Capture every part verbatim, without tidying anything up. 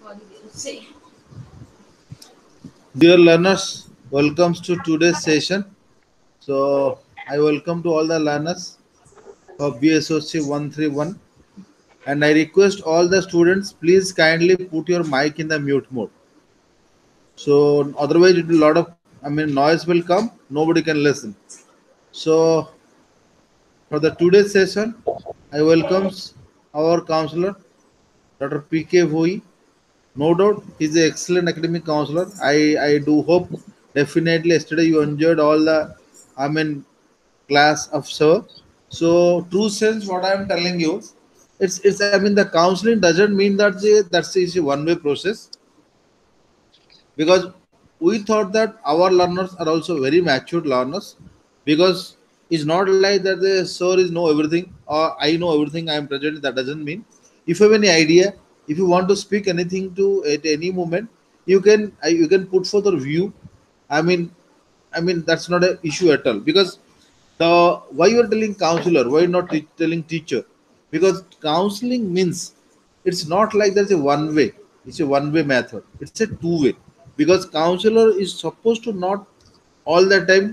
Dear learners, welcome to today's session. So, I welcome to all the learners of B S O C one three one, and I request all the students please kindly put your mic in the mute mode. So, otherwise, it will lot of I mean noise will come. Nobody can listen. So, for the today's session, I welcomes our counselor, Doctor P K Voi. No doubt, he's an excellent academic counselor. I I do hope definitely yesterday you enjoyed all the I mean class of sir. So true sense, what I am telling you, it's it's I mean the counseling doesn't mean that the, that's is a one way process, because we thought that our learners are also very matured learners, because it's not like that the sir is know everything or I know everything, I am present. That doesn't mean. If you have any idea, if you want to speak anything to at any moment, you can I- you can put forth a view. I mean, I mean that's not an issue at all, because the why you are telling counselor, why not te- telling teacher? Because counseling means it's not like there's a one way, it's a one way method, it's a two way. Because counselor is supposed to not all the time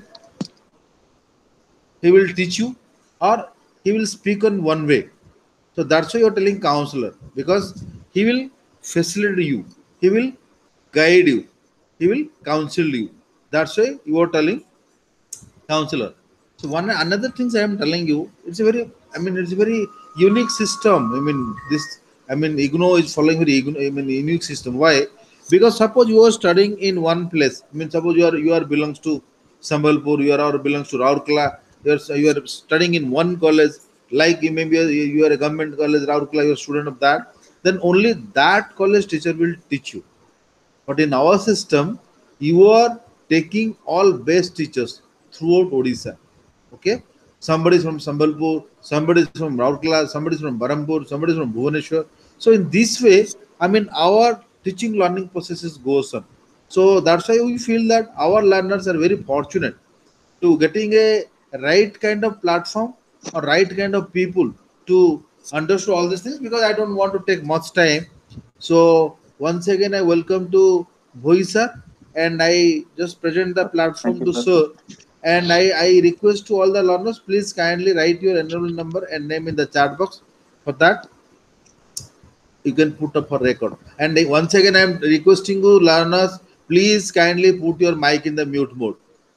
he will teach you, or he will speak on one way. So that's why you're telling counselor, because he will facilitate you, he will guide you, he will counsel you. That's why you are telling counselor. So one another things I am telling you, it's a very I mean it's a very unique system. I mean this I mean IGNOU is following very IGNOU, I mean unique system. Why? Because suppose you are studying in one place. I mean suppose you are you are belongs to Sambalpur, you are or belongs to Raurkela, you are you are studying in one college, like you maybe you are a government college Raurkela, you are a student of that, then only that college teacher will teach you. But in our system, you are taking all best teachers throughout Odisha. Okay? Somebody is from Sambalpur, somebody is from Raurkela, somebody is from Barampur, somebody is from Bhubaneswar. So in this way, I mean our teaching learning processes goes on. So that's why we feel that our learners are very fortunate to getting a right kind of platform or right kind of people to understand all these things, because I don't want to take much time. So once again I welcome to Bhoisa, and I just present the Thank platform you, to sir. sir. And I, I request to all the learners, please kindly write your enrollment number and name in the chat box. For that, you can put up for record. And once again, I am requesting you learners, please kindly put your mic in the mute mode.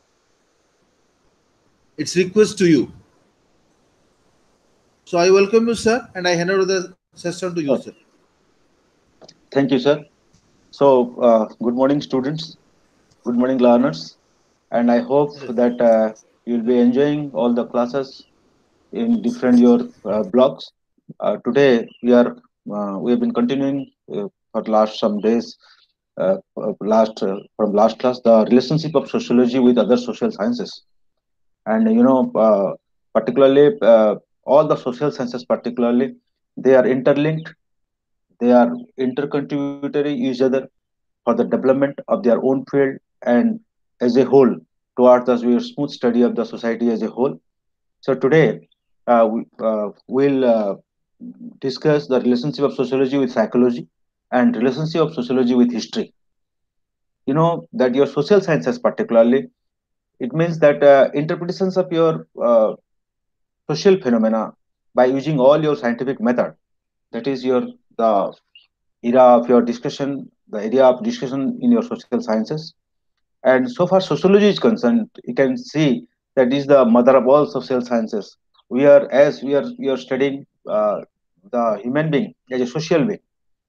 It's request to you. So I welcome you, sir, and I hand over the session to you, sir. Sure. Thank you, sir. So, uh, good morning, students. Good morning, learners. And I hope Yes. that uh, you'll be enjoying all the classes in different your uh, blocks. Uh, today, we are uh, we have been continuing uh, for last some days. Uh, uh, last uh, from last class, the relationship of sociology with other social sciences, and you know, uh, particularly uh, all the social sciences, particularly they are interlinked. They are intercontributory each other for the development of their own field and as a whole towards the smooth study of the society as a whole. So today uh, we, uh, we'll uh, discuss the relationship of sociology with psychology and relationship of sociology with history. You know that your social sciences particularly, it means that uh, interpretations of your uh, social phenomena by using all your scientific method, that is your the era of your discussion, the area of discussion in your social sciences. And so far sociology is concerned, you can see that is the mother of all social sciences. We are as we are we are studying uh, the human being as a social being,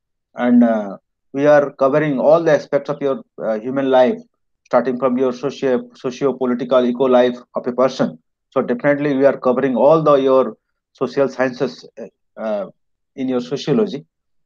and uh, we are covering all the aspects of your uh, human life, starting from your socio socio political eco life of a person. So definitely we are covering all the your social sciences uh, in your sociology.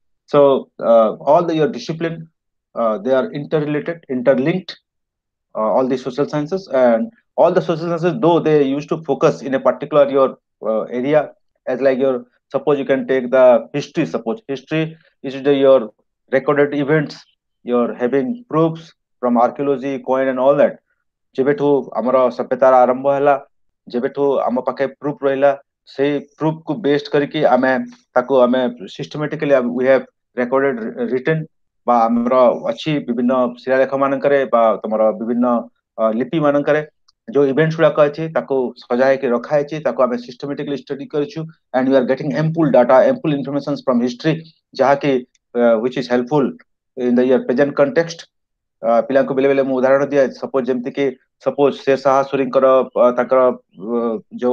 So uh, all the your discipline, uh, they are interrelated, interlinked. Uh, all the social sciences and all the social sciences, though they used to focus in a particular your uh, area, as like your suppose you can take the history. Suppose history is the your recorded events. You're having proofs from archaeology, coin, and all that. ଯେବେଠୁ ଆମର ସଭ୍ୟତାର ଆରମ୍ଭ ହେଲା, ଯେବେଠୁ ଆମ ପାଖେ proof ରହିଲା, ସେଇ ପ୍ରୁଫ କୁ ବେସ୍ଡ କରିକି ଆମେ ତାକୁ ଆମେ ସିଷ୍ଟମେଟିକାଲି we have recorded written बा हमर अछि विभिन्न शिलालेख मानकरे बा तमर विभिन्न लिपि मानकरे जो इवेंट्स गुड़ाक अच्छी सजाई के रखा है ताको आमे सिस्टमेटिकली स्टडी करछु and we are getting ample data ample information from history जहाँ की which is helpful in the year present context पिला को बेले बेले मु उदाहरण दिया सपोज जेमति के सपोज शेर शाह सूरींकर ताकर जो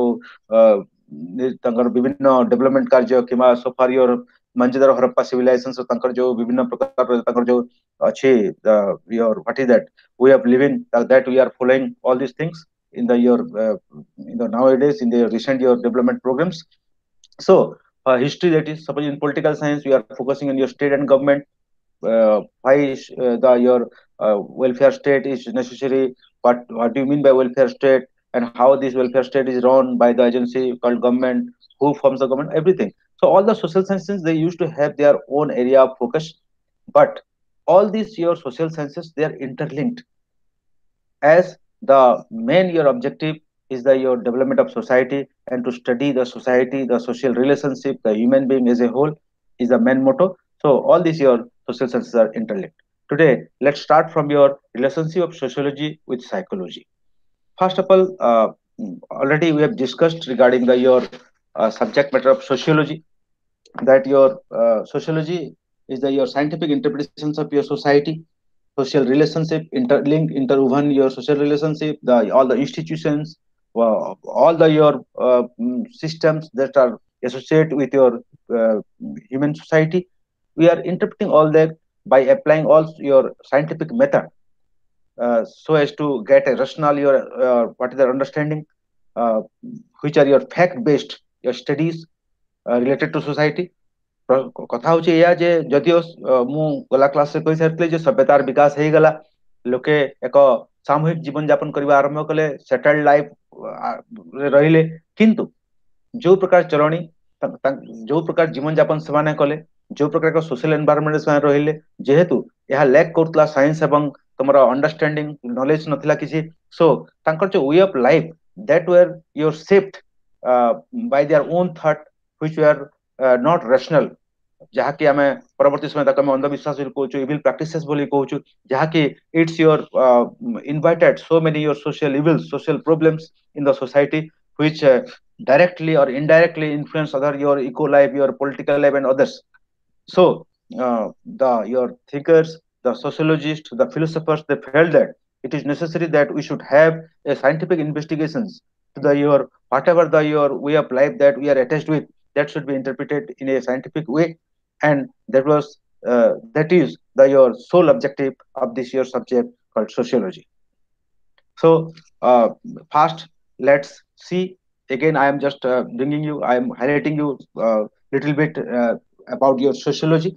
ताकर विभिन्न डेवलपमेंट कार्य किमा सोफार योर मंजिदर हरप्पा सिविलाइजेशन ताकर जो विभिन्न प्रकार ताकर जो अच्छे your what is that way of living uh, that we are following all these things in the your uh, in the nowadays in the recent your development programs. So uh, history, that is suppose in political science we are focusing on your state and government, uh, why is, uh, the your uh, welfare state is necessary, what what do you mean by welfare state, and how this welfare state is run by the agency called government, who forms the government, everything. So all the social sciences, they used to have their own area of focus, but all these your social sciences, they are interlinked, as the main your objective is the your development of society, and to study the society, the social relationship, the human being as a whole is the main motto. So all these your social sciences are interlinked. Today, let's start from your relationship of sociology with psychology. First of all, uh, already we have discussed regarding the your uh, subject matter of sociology, that your uh, sociology is the your scientific interpretations of your society, social relationship, interlink, interwoven your social relationship, the all the institutions, uh, all the your uh, mm, systems that are associated with your uh, human society. We are interpreting all that by applying all your scientific method, uh, so as to get a rational your uh, what is the understanding, uh, which are your fact based your studies uh, related to society. କଥା ହଉଛି ଏଇଆ ଯେ ଯଦିଓ ମୁଁ ଗଲା କ୍ଲାସରେ କହିସାରିଥିଲି ଯେ ସଭ୍ୟତାର ବିକାଶ ହେଇଗଲା, ଲୋକେ ଏକ ସାମୂହିକ ଜୀବନ ଯାପନ କରିବା ଆରମ୍ଭ କଲେ, ସେଟେଲ୍ଡ ଲାଇଫ ରହିଲେ, କିନ୍ତୁ ଯୋଉ ପ୍ରକାର ଚଳଣି ଯୋଉ ପ୍ରକାର ଜୀବନ ଯାପନ ସେମାନେ କଲେ, ଯୋଉ ପ୍ରକାର ସୋସିଆଲ ଏନଭାୟରନମେଣ୍ଟ ସେମାନେ ରହିଲେ, ଯେହେତୁ ଏହା ଲ୍ୟାକ୍ କରୁଥିଲା ସାଇନ୍ସ ଏବଂ ତମର ଅଣ୍ଡରଷ୍ଟାଣ୍ଡିଂ ନଲେଜ ନଥିଲା କିଛି, ସୋ ତାଙ୍କର ଯୋଉ way of life that were your shaped uh, by their own thought, which were uh, not rational, ଯାହାକି ଆମେ ପରବର୍ତ୍ତୀ ସମୟ ତାକୁ ଆମେ ଅନ୍ଧବିଶ୍ୱାସ ବୋଲି କହୁଛୁ, ଇଭିଲ ପ୍ରାକ୍ଟିସେସ୍ ବୋଲି କହୁଛୁ, ଯାହାକି it's your uh, invited so many your social evils, social problems in the society, which uh, directly or indirectly influence other your eco life, your political life and others. So uh, the your thinkers, the sociologists, the philosophers, they felt that it is necessary that we should have a scientific investigations to the your whatever the your way of life that we are attached with, that should be interpreted in a scientific way, and that was uh, that is the your sole objective of this your subject called sociology. So uh, first, let's see. Again, I am just uh, bringing you, I am highlighting you a uh, little bit uh, about your sociology.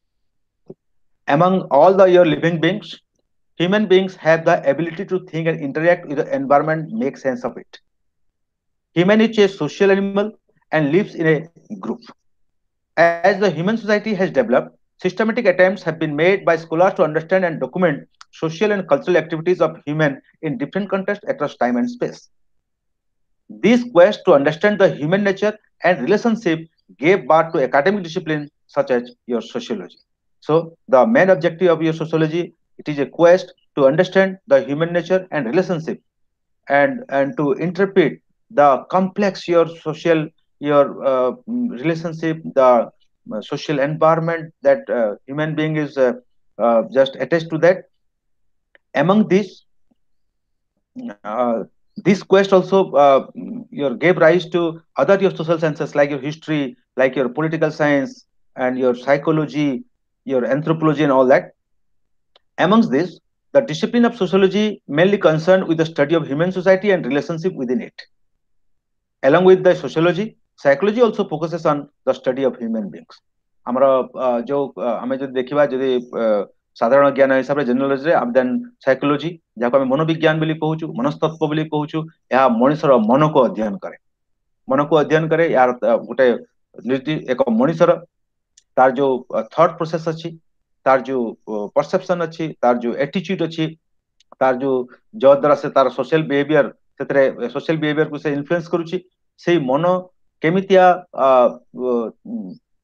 Among all the your living beings, human beings have the ability to think and interact with the environment, make sense of it. Human is a social animal and lives in a group. As the human society has developed, systematic attempts have been made by scholars to understand and document social and cultural activities of human in different contexts across time and space. This quest to understand the human nature and relationship gave birth to academic disciplines such as your sociology. So the main objective of your sociology, it is a quest to understand the human nature and relationship, and and to interpret the complex your social your uh, relationship, the uh, social environment that uh, human being is uh, uh, just attached to that. Among these, uh, this quest also uh, your gave rise to other your social sciences like your history, like your political science, and your psychology, your anthropology, and all that. Amongst this, the discipline of sociology mainly concerned with the study of human society and relationship within it. Along with the sociology, psychology also focuses on the study of human beings. ଆମର जो ଆମେ ଯଦି ଦେଖିବା ଯଦି ସାଧାରଣ ଜ୍ଞାନ ହିସାବରେ ଜେନେରାଲଜି ଦେନ୍ psychology, ଯାହାକୁ ଆମେ ମନୋବିଜ୍ଞାନ ବୋଲି କହୁଛୁ, ମନସ୍ତତ୍ତ୍ୱ ବୋଲି କହୁଛୁ, ଏହା ମଣିଷର ମନକୁ ଅଧ୍ୟୟନ କରେ, ମନକୁ ଅଧ୍ୟୟନ କରେ। यार ଗୋଟେ ଏକ ମଣିଷର ତାର ଯୋଉ थॉट प्रोसेस ଅଛି, तार जो परसेप्शन अच्छी, तार जो एटीट्यूड अच्छी, तार जो जो द्वारा से तार सोशल बिहेवियर सेतरे सोशल बिहेवियर को से इन्फ्लुएंस करूची, से मन केमितिया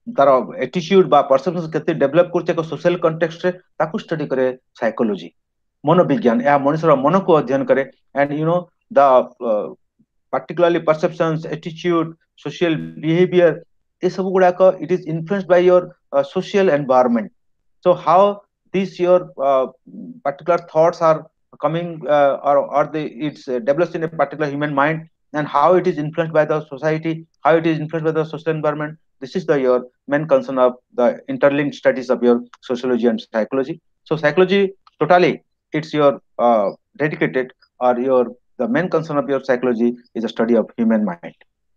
तार एटीट्यूड बा परसेप्शन केते डेवलप करछ एक सोशल कॉन्टेक्स्ट रे ताकू स्टडी करे साइकोलॉजी मनोविज्ञान या मनुष्यर मन को अध्ययन करे and you know the particularly perceptions attitude social behavior ये सब गुड़ाक it is influenced by your uh, social environment. So how these your uh, particular thoughts are coming uh, or or the it's uh, developed in a particular human mind and how it is influenced by the society, how it is influenced by the social environment. This is the your main concern of the interlinked studies of your sociology and psychology. So psychology totally it's your uh, dedicated or your the main concern of your psychology is a study of human mind.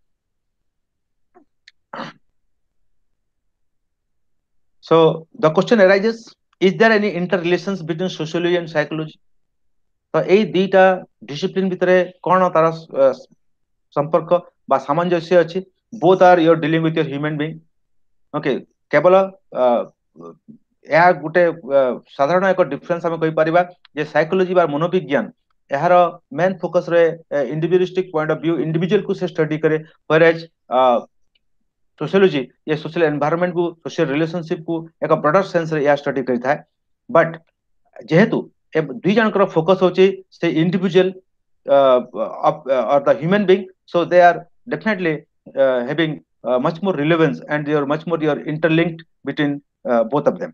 So the question arises: is there any interrelations between sociology and psychology? तो এই দুইটা discipline ভিতরে কোন তার সম্পর্ক বা সামঞ্জস্য আছে both are you're dealing with your human being okay কেবল ଏହା ଗୋଟେ ସାଧାରଣ ଏକ ଡିଫରେନ୍ସ ଆମେ କହିପାରିବା ଯେ ସାଇକୋଲୋଜି ବା ମନୋବିଜ୍ଞାନ ଏହାର ମେନ୍ ଫୋକସ ରେ individualistic point of view individual କୁ ସେ ଷ୍ଟଡି करे whereas सोशियोलॉजी ये सोशल एनवायरनमेंट को सोशल रिलेशनशिप को एक ब्रॉडर सेंस रे या स्टडी करता है बट जेहेतु ए दुई जनकर फोकस होची से इंडिविजुअल और the human being so they are definitely having much more relevance and they are much more they are interlinked between both of them.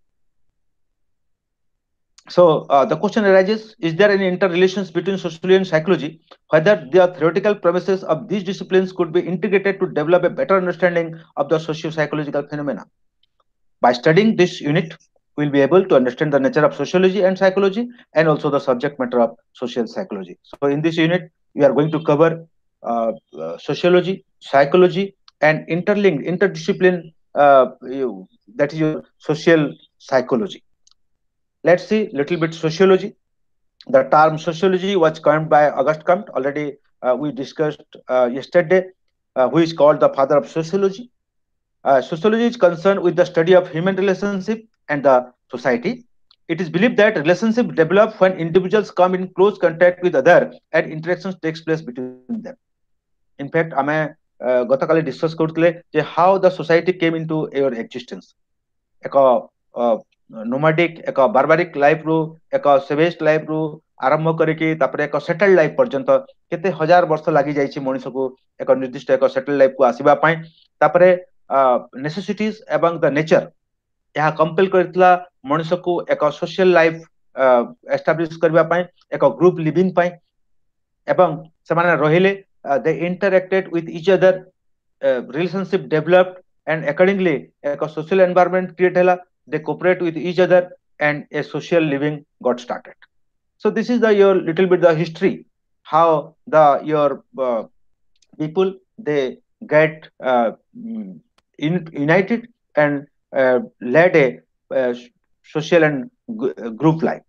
So uh, the question arises: is there any interrelations between sociology and psychology? Whether the theoretical premises of these disciplines could be integrated to develop a better understanding of the socio-psychological phenomena. By studying this unit, we'll be able to understand the nature of sociology and psychology, and also the subject matter of social psychology. So in this unit, we are going to cover uh, uh, sociology, psychology, and interlinked, interdiscipline. Uh, you, that is your social psychology. Let's see little bit sociology. The term sociology was coined by Auguste Comte. Already uh, we discussed uh, yesterday, uh, who is called the father of sociology. Uh, sociology is concerned with the study of human relationship and the society. It is believed that relationships develop when individuals come in close contact with other and interactions takes place between them. In fact, ଆମେ ଗତକାଲି discuss କରୁଥିଲେ ଯେ how the society came into your existence. ଏକ nomadic ଏକ barbaric life ରୁ ଏକ savage life ରୁ ଆରମ୍ଭ କରିକି ତାପରେ ଏକ settled life ପର୍ଯ୍ୟନ୍ତ କେତେ ହଜାର ବର୍ଷ ଲାଗି ଯାଇଛି ମଣିଷକୁ ଏକ ନିର୍ଦ୍ଦିଷ୍ଟ ଏକ settled life କୁ ଆସିବା ପାଇଁ ତାପରେ necessities ଏବଂ the nature ଏହା compel କରିଥିଲା ମଣିଷକୁ ଏକ social life establish କରିବା ପାଇଁ ଏକ group living ପାଇଁ ଏବଂ ସେମାନେ ରହିଲେ they interacted with each other uh, relationship developed and accordingly ଏକ social environment create ହେଲା they cooperate with each other and a social living got started. So this is the your little bit the history how the your uh, people they get uh, in, united and uh, led a uh, social and group life.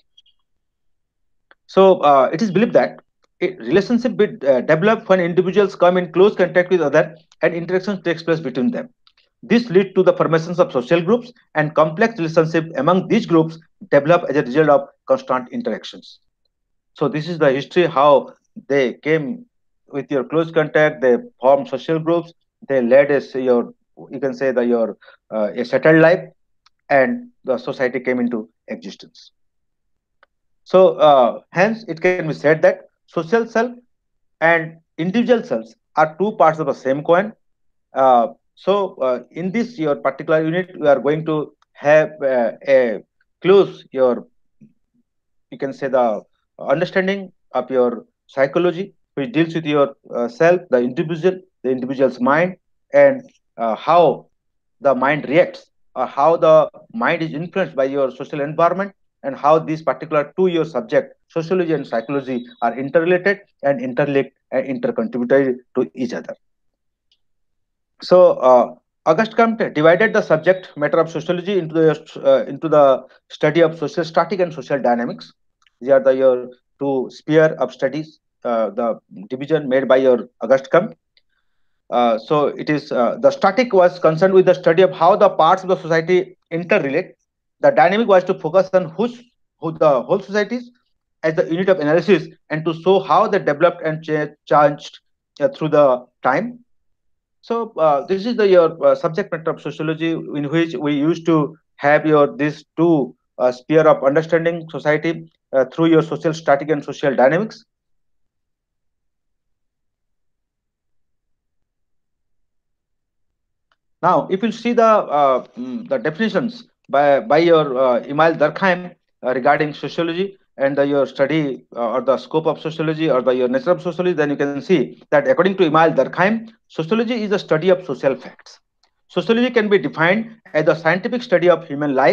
So uh, it is believed that a relationship be, uh, develop when individuals come in close contact with other and interaction takes place between them. This leads to the formations of social groups and complex relationships among these groups develop as a result of constant interactions. So this is the history how they came with your close contact, they formed social groups, they led as your you can say the your uh, a settled life and the society came into existence. So uh, hence it can be said that social self and individual selves are two parts of the same coin. Uh, so uh, in this your particular unit we are going to have uh, a close your you can say the understanding of your psychology which deals with your uh, self, the individual, the individual's mind, and uh, how the mind reacts or how the mind is influenced by your social environment and how these particular two your subject sociology and psychology are interrelated and interlinked and intercontributory to each other. So uh, Auguste Comte divided the subject matter of sociology into the uh, into the study of social static and social dynamics. These are the your two sphere of studies, uh, the division made by your Auguste Comte. Uh, so it is uh, the static was concerned with the study of how the parts of the society interrelate. The dynamic was to focus on who's, who the whole societies as the unit of analysis and to show how they developed and changed uh, through the time. So uh, this is the your uh, subject matter of sociology, in which we used to have your these two uh, sphere of understanding society uh, through your social static and social dynamics. Now, if you see the uh, mm, the definitions by by your uh, Emile Durkheim uh, regarding sociology and the, your study uh, or the scope of sociology or the your nature of sociology, then you can see that according to Emile Durkheim, sociology is a study of social facts. Sociology can be defined as the scientific study of human life,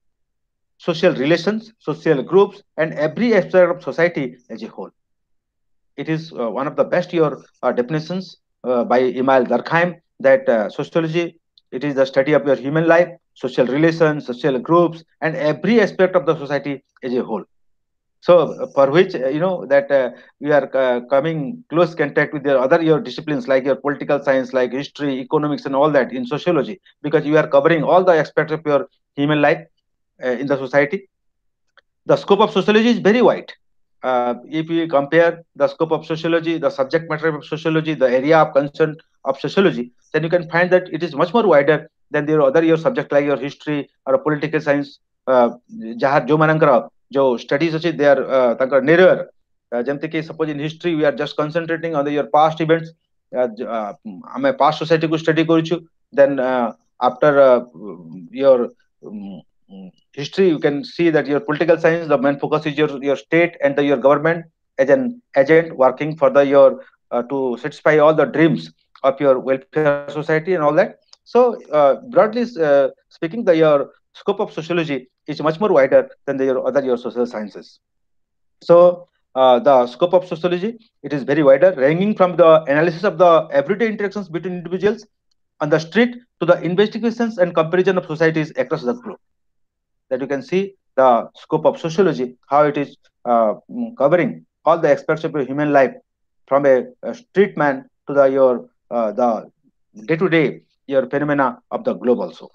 social relations, social groups, and every aspect of society as a whole. It is uh, one of the best your uh, definitions uh, by Emile Durkheim that uh, sociology, it is the study of your human life, social relations, social groups, and every aspect of the society as a whole. So uh, for which uh, you know that uh, we are uh, coming close contact with your other your disciplines like your political science, like history, economics, and all that in sociology, because you are covering all the aspects of your human life uh, in the society. The scope of sociology is very wide. Uh, if we compare the scope of sociology, the subject matter of sociology, the area of concern of sociology, then you can find that it is much more wider than your other your subject like your history or political science. Uh, ଯାହାର ଯୋଉମାନଙ୍କର ଯୋଉ studies ଅଛି they are uh, ତାଙ୍କର narrower. Uh, ଯେମିତି କି suppose in history we are just concentrating on the, your past events. Uh, j- uh, ଆମେ past society କୁ study କରୁଛୁ. Then uh, after uh, your um, mm, history, you can see that your political science, the main focus is your your state and the, your government as an agent working for the your uh, to satisfy all the dreams of your welfare society and all that. So uh, broadly uh, speaking, the your scope of sociology is much more wider than the your other your social sciences. So uh, the scope of sociology, it is very wider, ranging from the analysis of the everyday interactions between individuals on the street to the investigations and comparison of societies across the globe. That you can see the scope of sociology, how it is uh, mm, covering all the aspects of your human life, from a, a street man to the your uh, the day to day your phenomena of the globe also.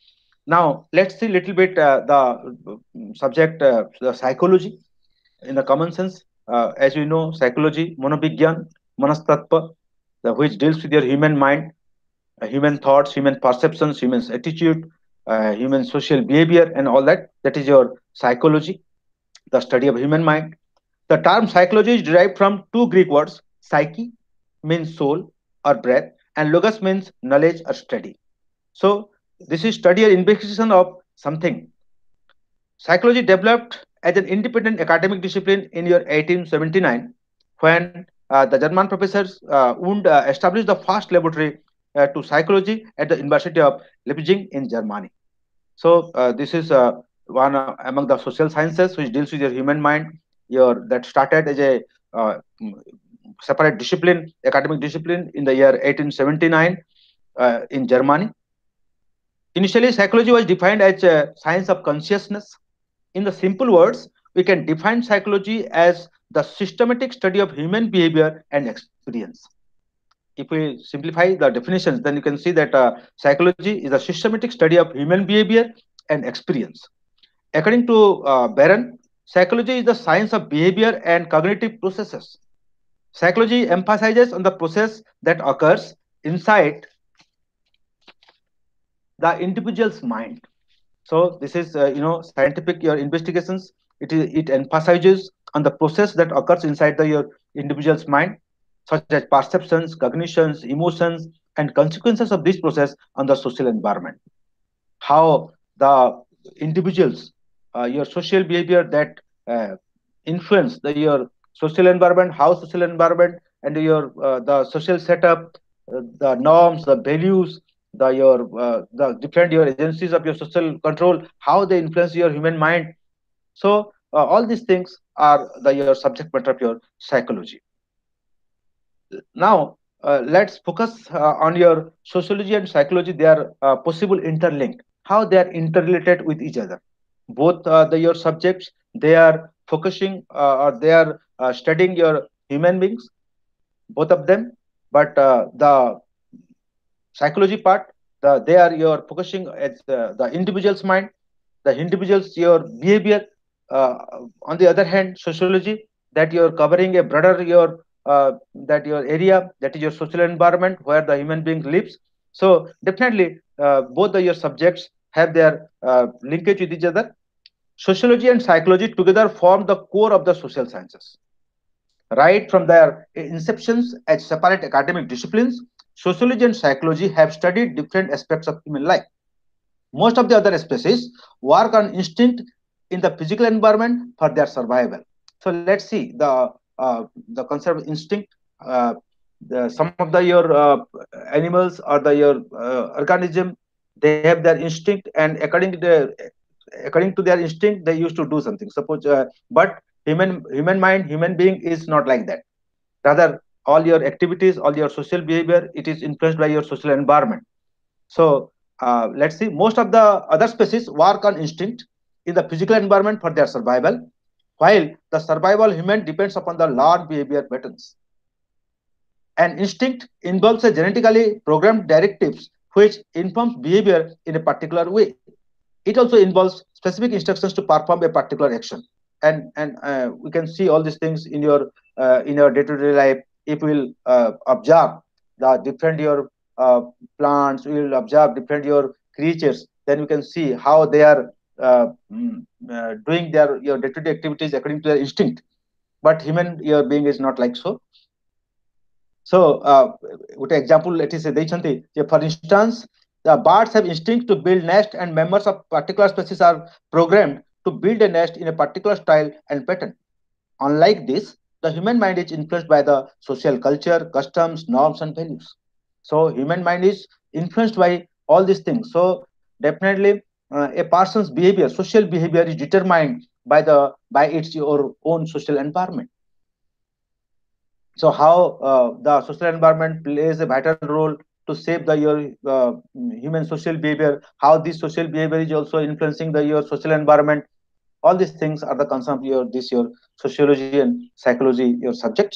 Now let's see little bit uh, the mm, subject uh, the psychology in the common sense. Uh, as you know, psychology, monobigyan, manastatva, the, which deals with your human mind, uh, human thoughts, human perceptions, human attitude, uh, human social behavior, and all that. That is your psychology, the study of human mind. The term psychology is derived from two Greek words: psyche means soul or breath, and logos means knowledge or study. So this is study or investigation of something. Psychology developed as an independent academic discipline in year eighteen seventy-nine when uh, the German professors uh, Wundt uh, established the first laboratory uh, to psychology at the University of Leipzig in Germany. So uh, this is uh, one uh, among the social sciences which deals with your human mind. Your that started as a uh, mm, separate discipline, academic discipline in the year eighteen seventy-nine uh, in Germany. Initially, psychology was defined as a science of consciousness. In the simple words, we can define psychology as the systematic study of human behavior and experience. If we simplify the definitions, then you can see that uh, psychology is a systematic study of human behavior and experience. According to uh, Barron, psychology is the science of behavior and cognitive processes. Psychology emphasizes on the process that occurs inside the individual's mind. So this is uh, you know scientific your investigations. It is it emphasizes on the process that occurs inside the your individual's mind, such as perceptions, cognitions, emotions, and consequences of this process on the social environment. How the individuals, uh, your social behavior that uh, influence the your social environment, how social environment and your uh, the social setup, uh, the norms, the values, the your uh, the different your agencies of your social control, how they influence your human mind. So uh, all these things are the your subject matter of your psychology. Now uh, let's focus uh, on your sociology and psychology. They are uh, possible interlinked, how they are interrelated with each other. Both uh, the your subjects, they are focusing uh, or they are uh, studying your human beings, both of them. But uh, the psychology part, the, they are your focusing at the, the individual's mind, the individual's your behavior. Uh, on the other hand, sociology, that you're covering a broader your uh, that your area, that is your social environment where the human being lives. So definitely uh, both the your subjects have their uh, linkage with each other. Sociology and psychology together form the core of the social sciences. Right from their inceptions as separate academic disciplines, sociology and psychology have studied different aspects of human life. Most of the other species work on instinct in the physical environment for their survival. So let's see the uh, the concept of instinct. Uh, the, some of the your uh, animals or the your uh, organism, they have their instinct, and according to the according to their instinct, they used to do something. Suppose, uh, but human human mind, human being is not like that. Rather, all your activities, all your social behavior, it is influenced by your social environment. So uh, let's see, most of the other species work on instinct in the physical environment for their survival, while the survival human depends upon the learned behavior patterns. An instinct involves a genetically programmed directives which informs behavior in a particular way. It also involves specific instructions to perform a particular action. And and uh, we can see all these things in your uh, in your day-to-day life. If we will uh, observe the different your uh, plants, we will observe different your creatures, then we can see how they are uh, mm, uh, doing their your day-to-day activities according to their instinct. But human your being is not like so. So uh, ଗୋଟେ example ଏଠି ସେ ଦେଇଛନ୍ତି ଯେ for instance, the birds have instinct to build nest and members of particular species are programmed to build a nest in a particular style and pattern. Unlike this, the human mind is influenced by the social culture, customs, norms, and values. So human mind is influenced by all these things. So definitely uh, a person's behavior, social behavior is determined by the by its your own social environment. So how uh, the social environment plays a vital role to shape the your uh, human social behavior, how this social behavior is also influencing the your social environment. All these things are the concern of your this your sociology and psychology your subjects.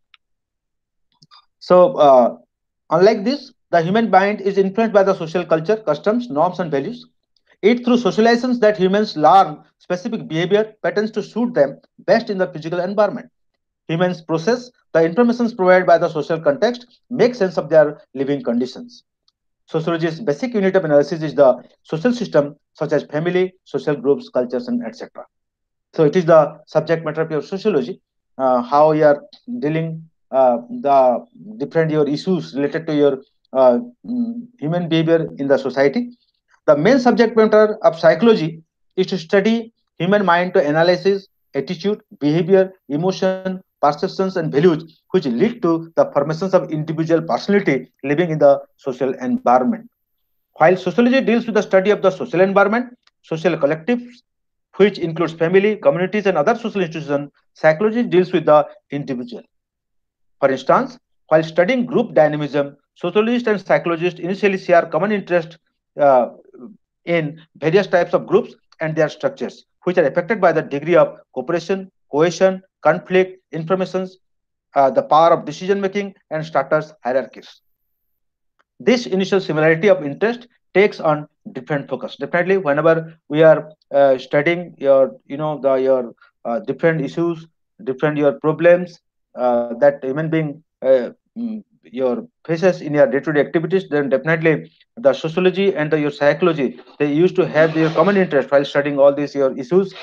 So uh, unlike this, the human mind is influenced by the social culture, customs, norms, and values. It through socializations that humans learn specific behavior patterns to suit them best in the physical environment. Humans process the information provided by the social context, make sense of their living conditions. Sociology's basic unit of analysis is the social system, such as family, social groups, cultures, and et cetera. So it is the subject matter of your sociology, uh, how you are dealing uh, the different your issues related to your uh, mm, human behavior in the society. The main subject matter of psychology is to study human mind to analysis, attitude, behavior, emotion, perceptions, and values which lead to the formations of individual personality living in the social environment. While sociology deals with the study of the social environment, social collectives, which includes family, communities, and other social institutions, psychology deals with the individual. For instance, while studying group dynamism, sociologists and psychologists initially share common interest uh, in various types of groups and their structures, which are affected by the degree of cooperation, cohesion, conflict, informations, uh, the power of decision making, and status hierarchies. This initial similarity of interest takes on different focus. Definitely, whenever we are uh, studying your, you know, the your uh, different issues, different your problems uh, that human being uh, mm, your faces in your day-to-day activities, then definitely the sociology and the, your psychology, they used to have their common interest while studying all these your issues.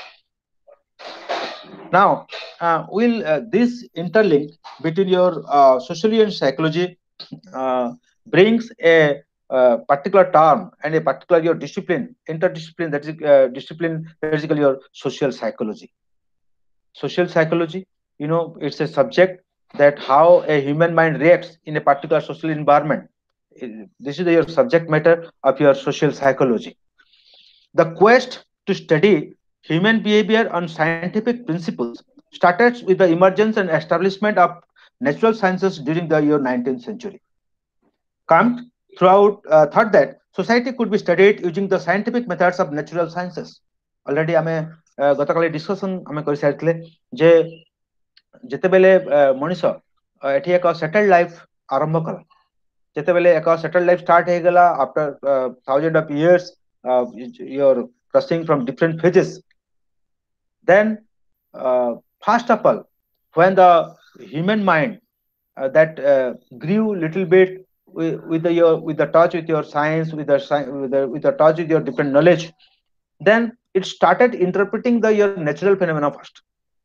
Now, uh, will uh, this interlink between your uh, sociology and psychology uh, brings a uh, particular term and a particular your discipline, interdiscipline, that is uh, discipline, basically your social psychology. Social psychology, you know, it's a subject that how a human mind reacts in a particular social environment. Uh, This is your subject matter of your social psychology. The quest to study human behavior on scientific principles started with the emergence and establishment of natural sciences during the year nineteenth century. Kant throughout uh, thought that society could be studied using the scientific methods of natural sciences. Already ଆମେ ଗତକାଲି discussion ଆମେ କରିସାରିଥିଲେ ଯେ ଯେତେବେଳେ ମଣିଷ ଏଠି ଏକ settled life ଆରମ୍ଭ କଲା, ଯେତେବେଳେ ଏକ ସେଟେଲ୍ଡ ଲାଇଫ ଷ୍ଟାର୍ଟ ହେଇଗଲା after thousand of years your crossing from different phases, then uh, first of all, when the human mind uh, that uh, grew little bit with, with the your with the touch with your science, with the sci- with the with the touch with your different knowledge. Then it started interpreting the your natural phenomena first.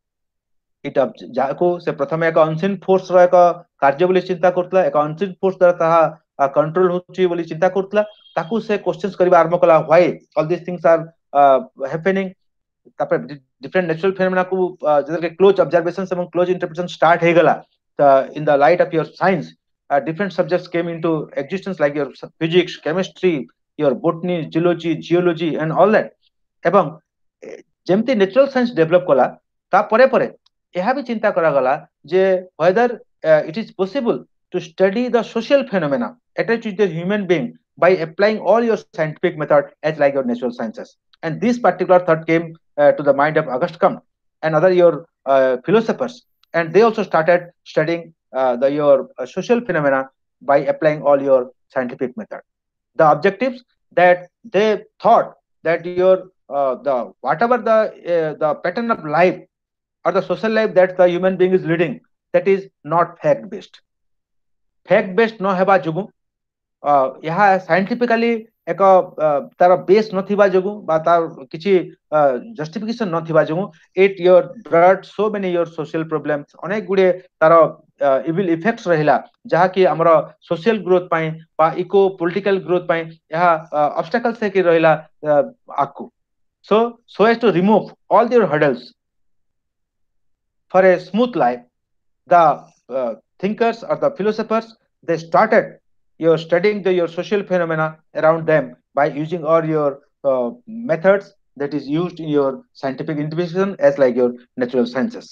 It ଯାହାକୁ ସେ ପ୍ରଥମେ ଏକ unseen force ର ଏକ କାର୍ଯ୍ୟ ବୋଲି ଚିନ୍ତା କରୁଥିଲା, ଏକ ଅନସିନ୍ ଫୋର୍ସ ଦ୍ୱାରା ତାହା କଣ୍ଟ୍ରୋଲ ହଉଛି ବୋଲି ଚିନ୍ତା କରୁଥିଲା। ତାକୁ ସେ କ୍ୱେଶ୍ଚନ୍ସ କରିବା ଆରମ୍ଭ କଲା, why all these things are uh, happening। ତାପରେ different natural phenomena କୁ ଯେତେବେଳେ close observations ଏବଂ close interpretation start ହେଇଗଲା in the light of your science, uh, different subjects came into existence like your physics, chemistry, your botany, geology, geology and all that। ଏବଂ ଯେମିତି natural science develop କଲା ତାପରେ ପରେ ଏହା ବି ଚିନ୍ତା କରାଗଲା ଯେ whether uh, it is possible to study the social phenomena attached to the human being by applying all your scientific method as like your natural sciences। And this particular thought came uh, to the mind of Auguste Comte and other your uh, philosophers, and they also started studying uh, the your uh, social phenomena by applying all your scientific method। The objectives that they thought that your uh, the whatever the uh, the pattern of life or the social life that the human being is leading, that is not fact based। fact based न हेबा जोगु यहाँ scientifically एक तार base नथिबा जोगु बा तार किछि justification नथिबा जोगु it your brought so many your social problems, अनेक गुडे तार इविल इफेक्ट्स रहिला जहा कि हमर सोशल ग्रोथ पई बा इको पॉलिटिकल ग्रोथ पई यहाँ ऑब्स्टेकल्स से कि रहिला आकु। so so as to remove all their hurdles for a smooth life, the uh, thinkers or the philosophers, they started your studying the your social phenomena around them by using all your uh, methods that is used in your scientific investigation as like your natural sciences।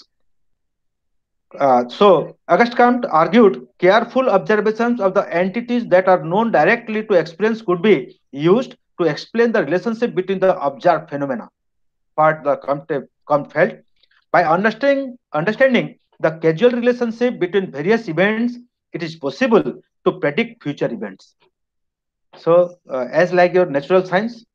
Uh, so Auguste Comte argued careful observations of the entities that are known directly to experience could be used to explain the relationship between the observed phenomena। What the Comte, Comte felt, by understanding understanding the causal relationship between various events, it is possible to predict future events। So, uh, as like your natural science,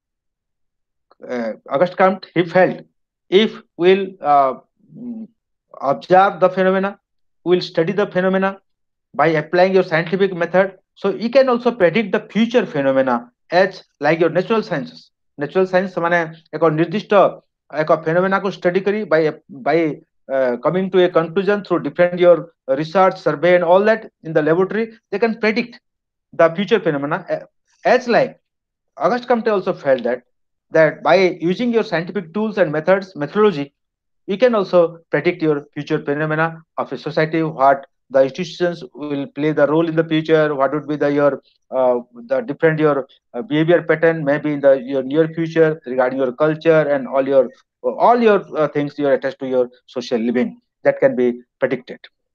uh, Auguste Comte he felt if we'll uh, mm, observe the phenomena, we'll study the phenomena by applying your scientific method, so you can also predict the future phenomena as like your natural sciences। natural science माने एक निर्दिष्ट एक phenomena को study करी by by uh, coming to a conclusion through different your research survey and all that in the laboratory, they can predict the future phenomena as like Auguste Comte also felt that that by using your scientific tools and methods methodology, you can also predict your future phenomena of a society, what the institutions will play the role in the future, what would be the your uh, the different your uh, behavior pattern maybe in the your near future regarding your culture and all your all your uh, things you are attached to your social living that can be predicted।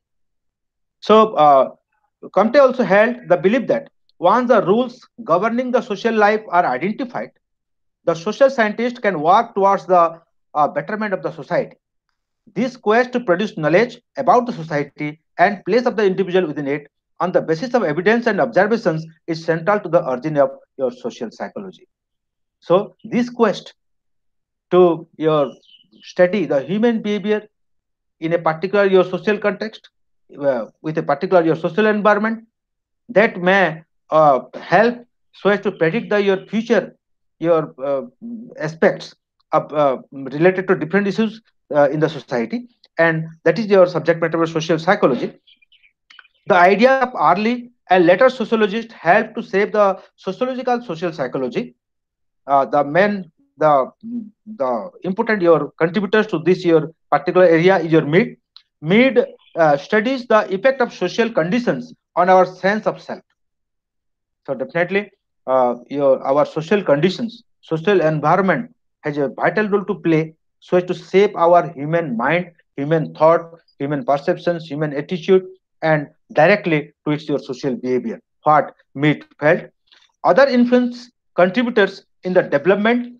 So uh, Comte also held the belief that once the rules governing the social life are identified, the social scientist can work towards the uh, betterment of the society। This quest to produce knowledge about the society and place of the individual within it on the basis of evidence and observations is central to the origin of your social psychology। So this quest to your study the human behavior in a particular your social context uh, with a particular your social environment that may uh, help so as to predict the your future your uh, aspects of, uh, related to different issues uh, in the society, and that is your subject matter of social psychology। The ideas of early and later sociologists helped to shape the sociological social psychology। Uh, the main the the important your contributors to this your particular area is your Mead Mead uh, studies the effect of social conditions on our sense of self। So definitely uh, your our social conditions, social environment has a vital role to play so as to shape our human mind, human thought, human perceptions, human attitude, and directly to its your social behavior, what Mead felt। Other influence contributors in the development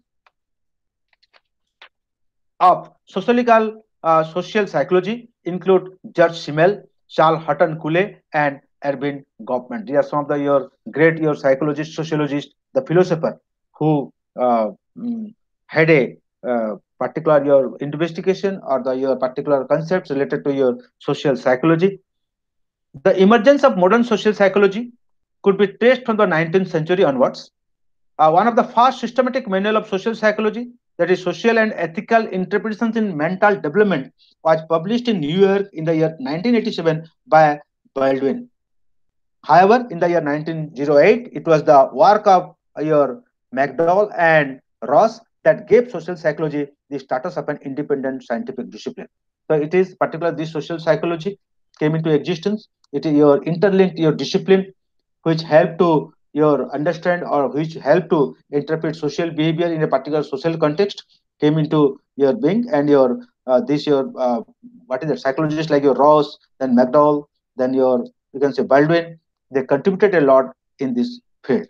of sociological uh, social psychology include George Simmel, Charles Hutton Cooley, and Erving Goffman। These are some of the your great your psychologists, sociologists, the philosopher who uh, mm, had a uh, particular your investigation or the your particular concepts related to your social psychology। The emergence of modern social psychology could be traced from the nineteenth century onwards. Uh, one of the first systematic manual of social psychology, that is social and ethical interpretations in mental development, was published in New York in the year nineteen eighty-seven by Baldwin. However, in the year nineteen oh eight, it was the work of your McDowell and Ross that gave social psychology the status of an independent scientific discipline. So it is particularly this social psychology came into existence. It is your interlinked your discipline, which help to your understand or which help to interpret social behavior in a particular social context came into your being, and your uh, this your uh, what is it psychologists like your Ross, then McDowell, then your you can say Baldwin, they contributed a lot in this field.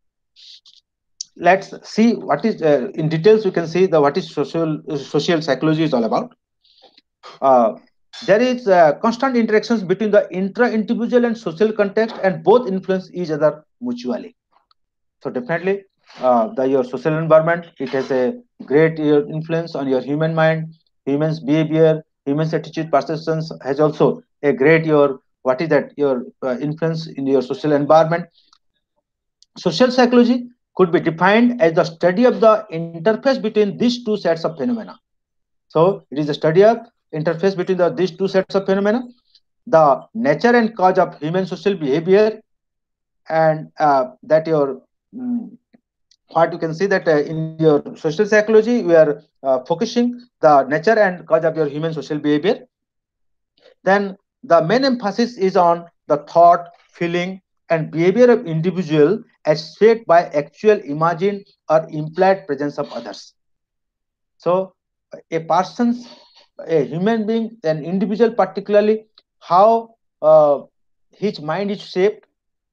Let's see what is uh, in details. We can see the what is social uh, social psychology is all about. Uh, there is uh, constant interactions between the intra-individual and social context, and both influence each other mutually. So definitely, uh, the your social environment it has a great uh, influence on your human mind, humans' behavior, humans' attitude, perceptions has also a great your what is that your uh, influence in your social environment. Social psychology could be defined as the study of the interface between these two sets of phenomena. So it is a study of interface between the, these two sets of phenomena, the nature and cause of human social behavior, and uh, that your mm, what you can see that uh, in your social psychology we are uh, focusing the nature and cause of your human social behavior. Then the main emphasis is on the thought, feeling, and behavior of individual as shaped by actual imagined or implied presence of others. So a person's a human being, an individual particularly, how uh, his mind is shaped,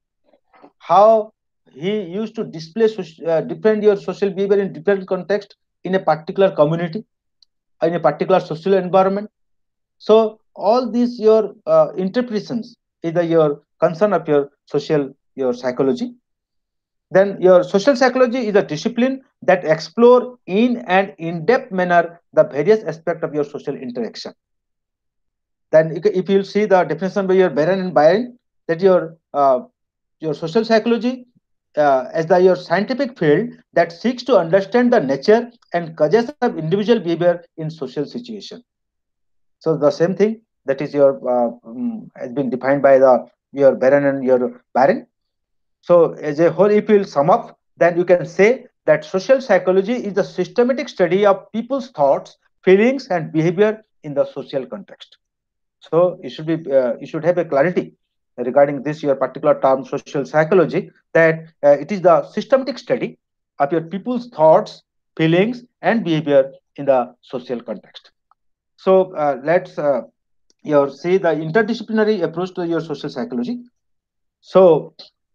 how he used to display soc- uh, different your social behavior in different context in a particular community, in a particular social environment. So all these your uh, interpretations is the, your concern of your social your psychology. Then your social psychology is a discipline that explore in an in-depth manner the various aspects of your social interaction. Then if you see the definition by your Baron and Byron, that your uh, your social psychology uh, as the your scientific field that seeks to understand the nature and causes of individual behavior in social situation. So the same thing that is your uh, um, has been defined by the your Baron and your Baron. So as a whole, if you will sum up, then you can say that social psychology is the systematic study of people's thoughts, feelings, and behavior in the social context. So you should be uh, you should have a clarity regarding this your particular term social psychology, that uh, it is the systematic study of your people's thoughts, feelings, and behavior in the social context. So uh, let's uh, your see the interdisciplinary approach to your social psychology. So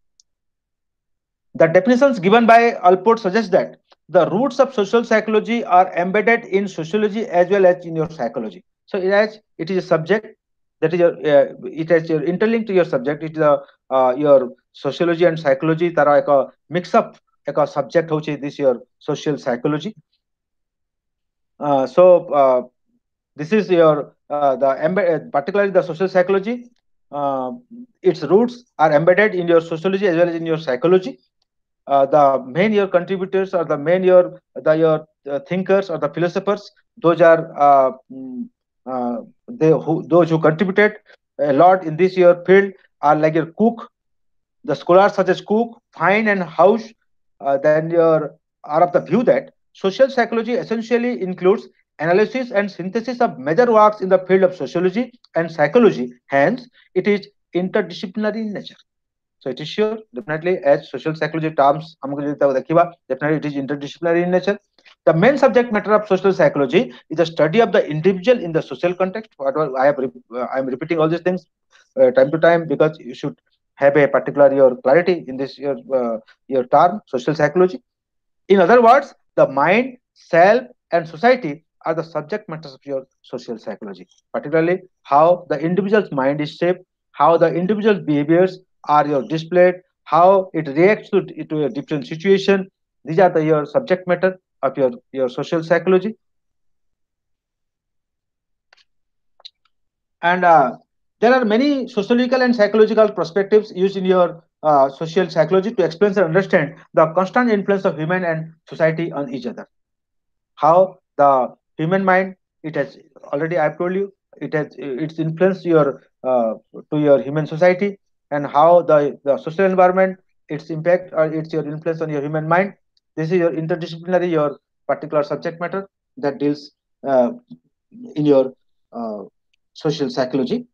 the definitions given by Alport suggest that the roots of social psychology are embedded in sociology as well as in your psychology. So it has it is a subject that is your uh, it has your interlinked to your subject. It is a uh, your sociology and psychology तारा एक mix up एक subject होची this your social psychology. Uh, so uh, this is your uh, the embed, particularly the social psychology. Uh, its roots are embedded in your sociology as well as in your psychology. Uh, the main your contributors or the main your the your uh, thinkers or the philosophers, those are uh, mm, uh, they who those who contributed a lot in this your field are like your Cook, the scholars such as Cook, Fine, and House. Uh, then your are of the view that social psychology essentially includes analysis and synthesis of major works in the field of sociology and psychology. Hence, it is interdisciplinary in nature. So it is sure, definitely, as social psychology terms, definitely it is interdisciplinary in nature. The main subject matter of social psychology is the study of the individual in the social context. Whatever I have, uh, I am repeating all these things uh, time to time because you should have a particular your clarity in this your uh, your term social psychology. In other words, the mind, self, and society are the subject matters of your social psychology, particularly how the individual's mind is shaped, how the individual's behaviors are your displayed, how it reacts to, to a different situation. These are the your subject matter of your, your social psychology. And uh, There are many sociological and psychological perspectives used in your uh, social psychology to explain and understand the constant influence of human and society on each other. How the human mind, it has already I've told you, it has it's influenced your uh, to your human society, and how the, the social environment, its impact or its your influence on your human mind. This is your interdisciplinary, your particular subject matter that deals uh, in your uh, social psychology.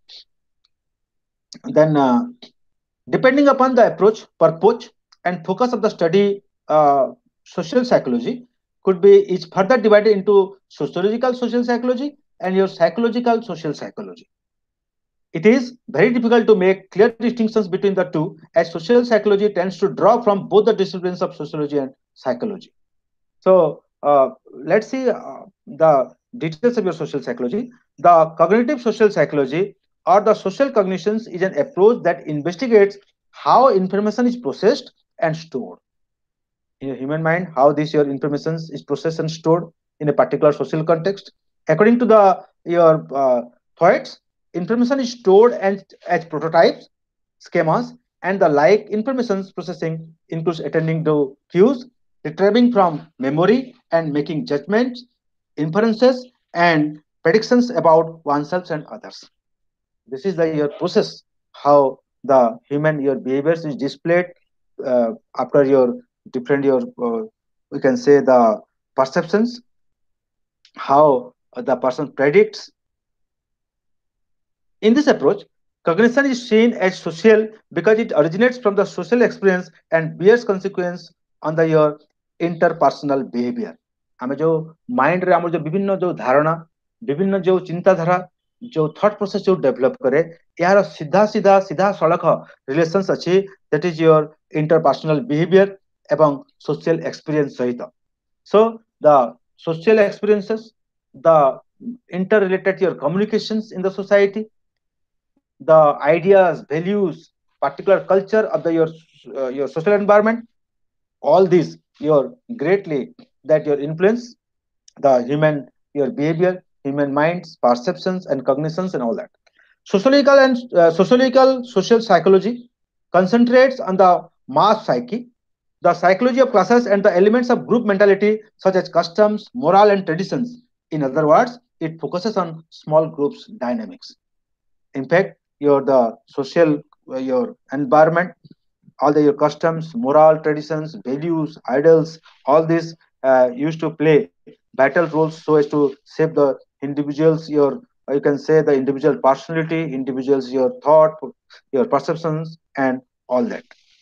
Then uh, depending upon the approach, purpose, and focus of the study, uh, social psychology could be is further divided into sociological social psychology and your psychological social psychology. It is very difficult to make clear distinctions between the two, as social psychology tends to draw from both the disciplines of sociology and psychology. So uh, let's see uh, the details of your social psychology. The cognitive social psychology or the social cognitions is an approach that investigates how information is processed and stored in your human mind, how this your information is processed and stored in a particular social context. According to the your uh, thoughts, information is stored and as prototypes, schemas, and the like. Information processing includes attending to cues, retrieving from memory, and making judgments, inferences, and predictions about oneself and others. This is the your process, how the human your behaviors is displayed uh, after your different your uh, we can say the perceptions, how the person predicts. In this approach, cognition is seen as social because it originates from the social experience and bears consequence on the your interpersonal behavior. ଆମେ ଯୋଉ ମାଇଣ୍ଡରେ ଆମର ଯୋଉ ବିଭିନ୍ନ ଯୋଉ ଧାରଣା, ବିଭିନ୍ନ ଯୋଉ ଚିନ୍ତାଧାରା, ଯୋଉ thought process ଯୋଉ develop କରେ, ଏହାର ସିଧା ସିଧା ସିଧା ସଳଖ relations ଅଛି, that is your interpersonal behavior ଏବଂ social experience ସହିତ. So the social experiences, the interrelated your communications in the society, the ideas, values, particular culture of the your uh, your social environment, all these your greatly that your influence the human your behavior, human minds, perceptions, and cognitions, and all that. Sociological and uh, sociological social psychology concentrates on the mass psyche, the psychology of classes, and the elements of group mentality such as customs, moral, and traditions. In other words, it focuses on small groups dynamics. In fact, your the social uh, your environment, all the your customs, moral traditions, values, idols, all these uh, used to play vital roles so as to shape the individuals your uh, you can say the individual personality, individuals your thought, your perceptions, and all that.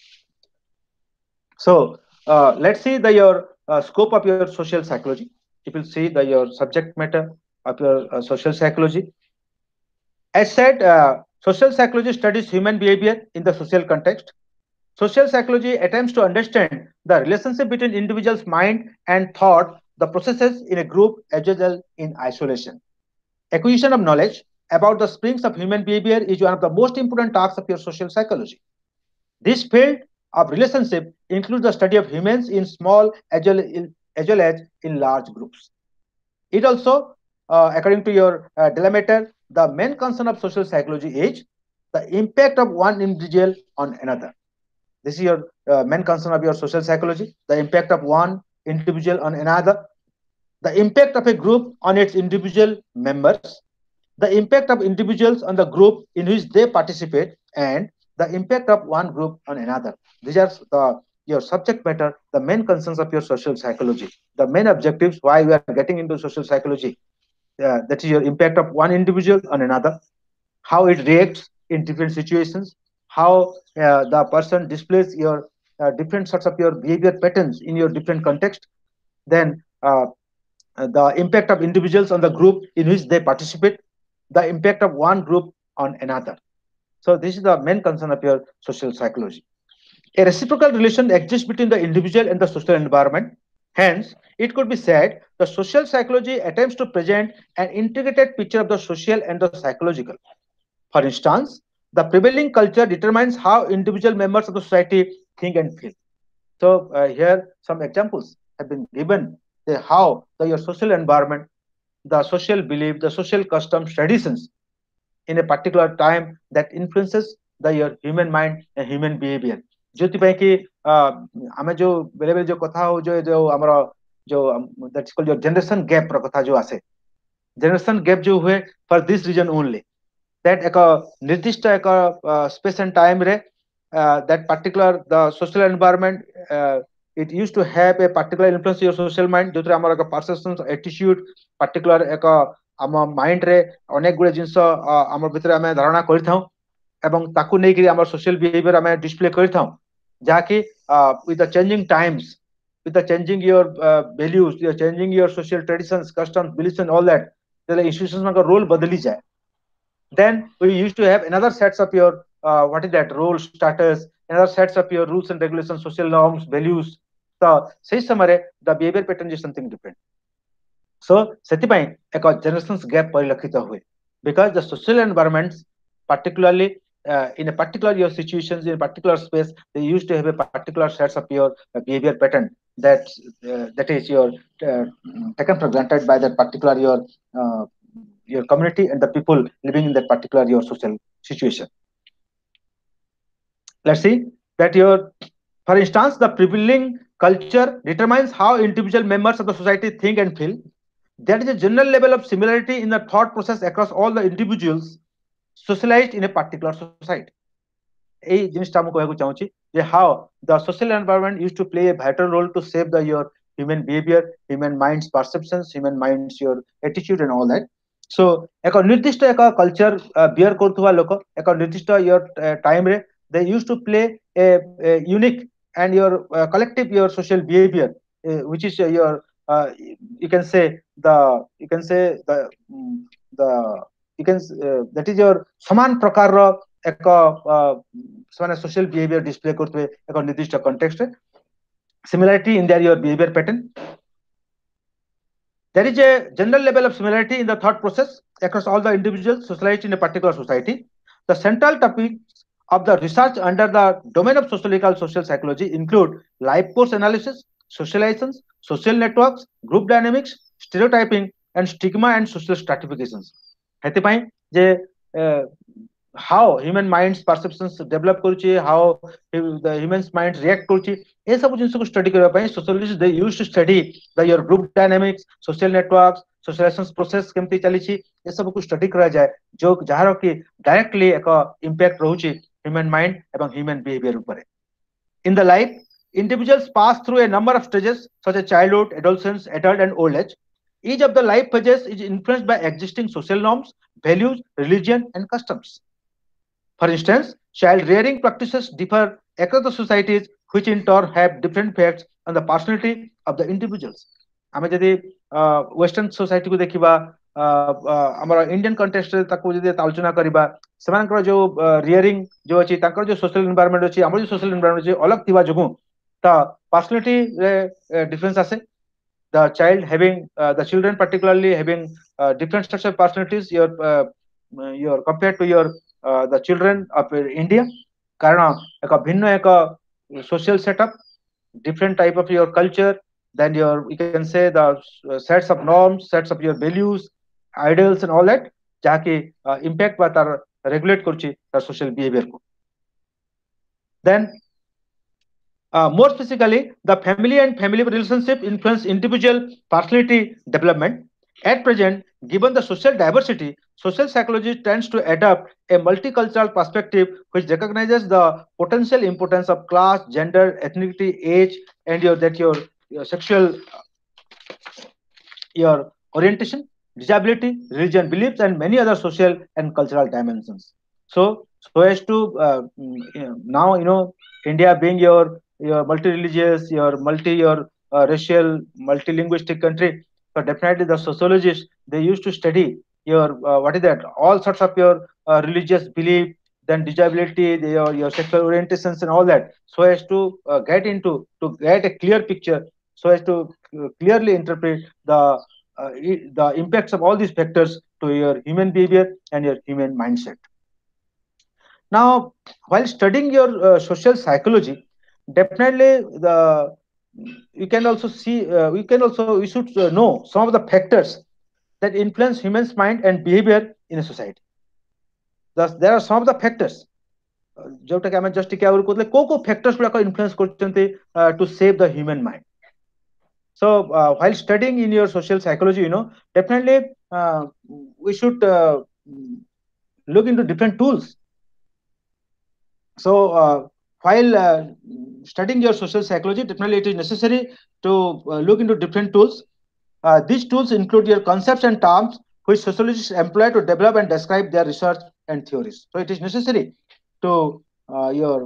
So uh, let's see the your uh, scope of your social psychology. If you see the your subject matter of your uh, social psychology, as said, uh, social psychology studies human behavior in the social context. Social psychology attempts to understand the relationship between individual's mind and thought, the processes in a group as well as in isolation. Acquisition of knowledge about the springs of human behavior is one of the most important tasks of your social psychology. This field of relationship includes the study of humans in small as well as, well as in large groups. It also, uh, according to your uh, Delamater, the main concern of social psychology is the impact of one individual on another. This is your uh, main concern of your social psychology, the impact of one individual on another, the impact of a group on its individual members, the impact of individuals on the group in which they participate, and the impact of one group on another. These are the your subject matter, the main concerns of your social psychology, the main objectives why we are getting into social psychology. Uh, that is your impact of one individual on another, how it reacts in different situations, how uh, the person displays your uh, different sorts of your behavior patterns in your different context, then uh, uh, the impact of individuals on the group in which they participate, the impact of one group on another. So this is the main concern of your social psychology. A reciprocal relation exists between the individual and the social environment. Hence, it could be said the social psychology attempts to present an integrated picture of the social and the psychological. For instance, the prevailing culture determines how individual members of the society think and feel. So uh, here some examples have been given, the how the your social environment, the social belief, the social customs, traditions in a particular time that influences the your human mind and human behavior. जोति ପାଇଁ कि ଆମେ जो बेले बेले जो कथा हो जो जो हमर जो that's called your generation gap ର କଥା जो आसे जनरेशन गैप जो हुए for this reason only that एक निर्दिष्ट एक space and time रे uh, that particular the social environment uh, it used to have a particular influence your social mind जो हमर एक perceptions attitude particular एक ଆମ ମାଇଣ୍ଡ ରେ ଅନେକ ଗୁଡେ ଜିନିଷ ଆମ ଭିତରେ ଆମେ ଧାରଣା କରିଥାଉ ଏବଂ ତାକୁ ନେଇକି ଆମର ସୋସିଆଲ ବିହେଭିୟର ଆମେ ଡିସପ୍ଲେ କରିଥାଉ ଯାହାକି with the changing times with the changing your uh, values you are changing your social traditions customs beliefs and all that the institutions का role बदली जाए then we used to have another sets of your uh, what is that role status another sets of your rules and regulations social norms values so ସେହି ସମୟରେ the behavior pattern is something different so ସେଥିପାଇଁ ଏକ generations gap ପରିଲକ୍ଷିତ ହୁଏ because the social environments particularly uh, in a particular your situations in a particular space they used to have a particular sets of your uh, behavior pattern that uh, that is your uh, taken for granted by that particular your uh, your community and the people living in that particular your social situation. Let's see that your for instance the prevailing culture determines how individual members of the society think and feel. There is a general level of similarity in the thought process across all the individuals socialized in a particular society. এই জিনিসটা আমি কইବାକୁ চাହୁଁଛି যে how the social environment used to play a vital role to shape the your human behavior, human minds perceptions, human minds your attitude and all that. So ଏକ ନିର୍ଦ୍ଦିଷ୍ଟ ଏକ culture bear କରୁଥିବା ଲୋକ ଏକ ନିର୍ଦ୍ଦିଷ୍ଟ your time ରେ they used to play a, a unique and your uh, collective your social behavior uh, which is uh, your uh, you can say the you can say the the you can uh, that is your समान प्रकारର ଏକ ସେମାନେ social behavior display କରୁଥିବେ ଏକ ନିର୍ଦ୍ଦିଷ୍ଟ context ରେ similarity in their your behavior pattern. There is a general level of similarity in the thought process across all the individuals socialized in a particular society. The central topics of the research under the domain of sociological social psychology include life course analysis, socializations, social networks, group dynamics, stereotyping, and stigma and social stratifications. ସେଥିପାଇଁ ଯେ how human minds perceptions develop କରୁଛି how the human minds react କରୁଛି ଏ ସବୁ ଜିନିଷକୁ study କରିବା ପାଇଁ sociologists they used to study the your group dynamics social networks socialization process କେମିତି ଚାଲିଛି ଏ ସବୁକୁ study କରାଯାଏ जो ଯାହାର କି directly ଏକ impact ରହୁଛି human mind ଏବଂ human behavior ଉପରେ. In the life individuals pass through a number of stages such as childhood adolescence adult and old age. Each of the life phases is influenced by existing social norms values religion and customs. For instance, child rearing practices differ across the societies, which in turn have different effects on the personality of the individuals. आमे जदि western society को देखिबा हमर Indian context रे ताको जदि आलोचना करिबा सेमानकर जो रियरिंग जो अछि ताकर जो सोशल एनवायरनमेंट अछि हमर जो सोशल एनवायरनमेंट अछि अलग थिबा जगु ता पर्सनालिटी रे डिफरेंस आसे the child having uh, the children particularly having uh, different types of personalities your uh, your compared to your uh, the children of India karan eka bhinna eka social setup different type of your culture then your you can say the uh, sets of norms sets of your values ideals and all that jaki uh, impact ba tar regulate kurchi tar social behavior ko then Uh, more specifically, the family and family relationship influence individual personality development. At present, given the social diversity, social psychology tends to adopt a multicultural perspective which recognizes the potential importance of class, gender, ethnicity, age, and your that your, your sexual your orientation, disability, religion, beliefs, and many other social and cultural dimensions. So, so as to uh, now you know India being your your multi-religious, your multi, your uh, racial, multilinguistic country. So definitely the sociologists they used to study your uh, what is that all sorts of your uh, religious belief, then disability, the, your your sexual orientations and all that, so as to uh, get into to get a clear picture, so as to uh, clearly interpret the uh, the impacts of all these factors to your human behavior and your human mindset. Now, while studying your uh, social psychology, definitely the you can also see uh, we can also we should uh, know some of the factors that influence humans mind and behavior in a society. thus there are some of the factors जोटा कि आम just टिके आगु कहते को को factors गुड़ाक influence करछन्ते to save the human mind. So uh, while studying in your social psychology, you know, definitely uh, we should uh, look into different tools. So uh, while uh, studying your social psychology, definitely it is necessary to uh, look into different tools. Uh, these tools include your concepts and terms which sociologists employ to develop and describe their research and theories. So it is necessary to uh, your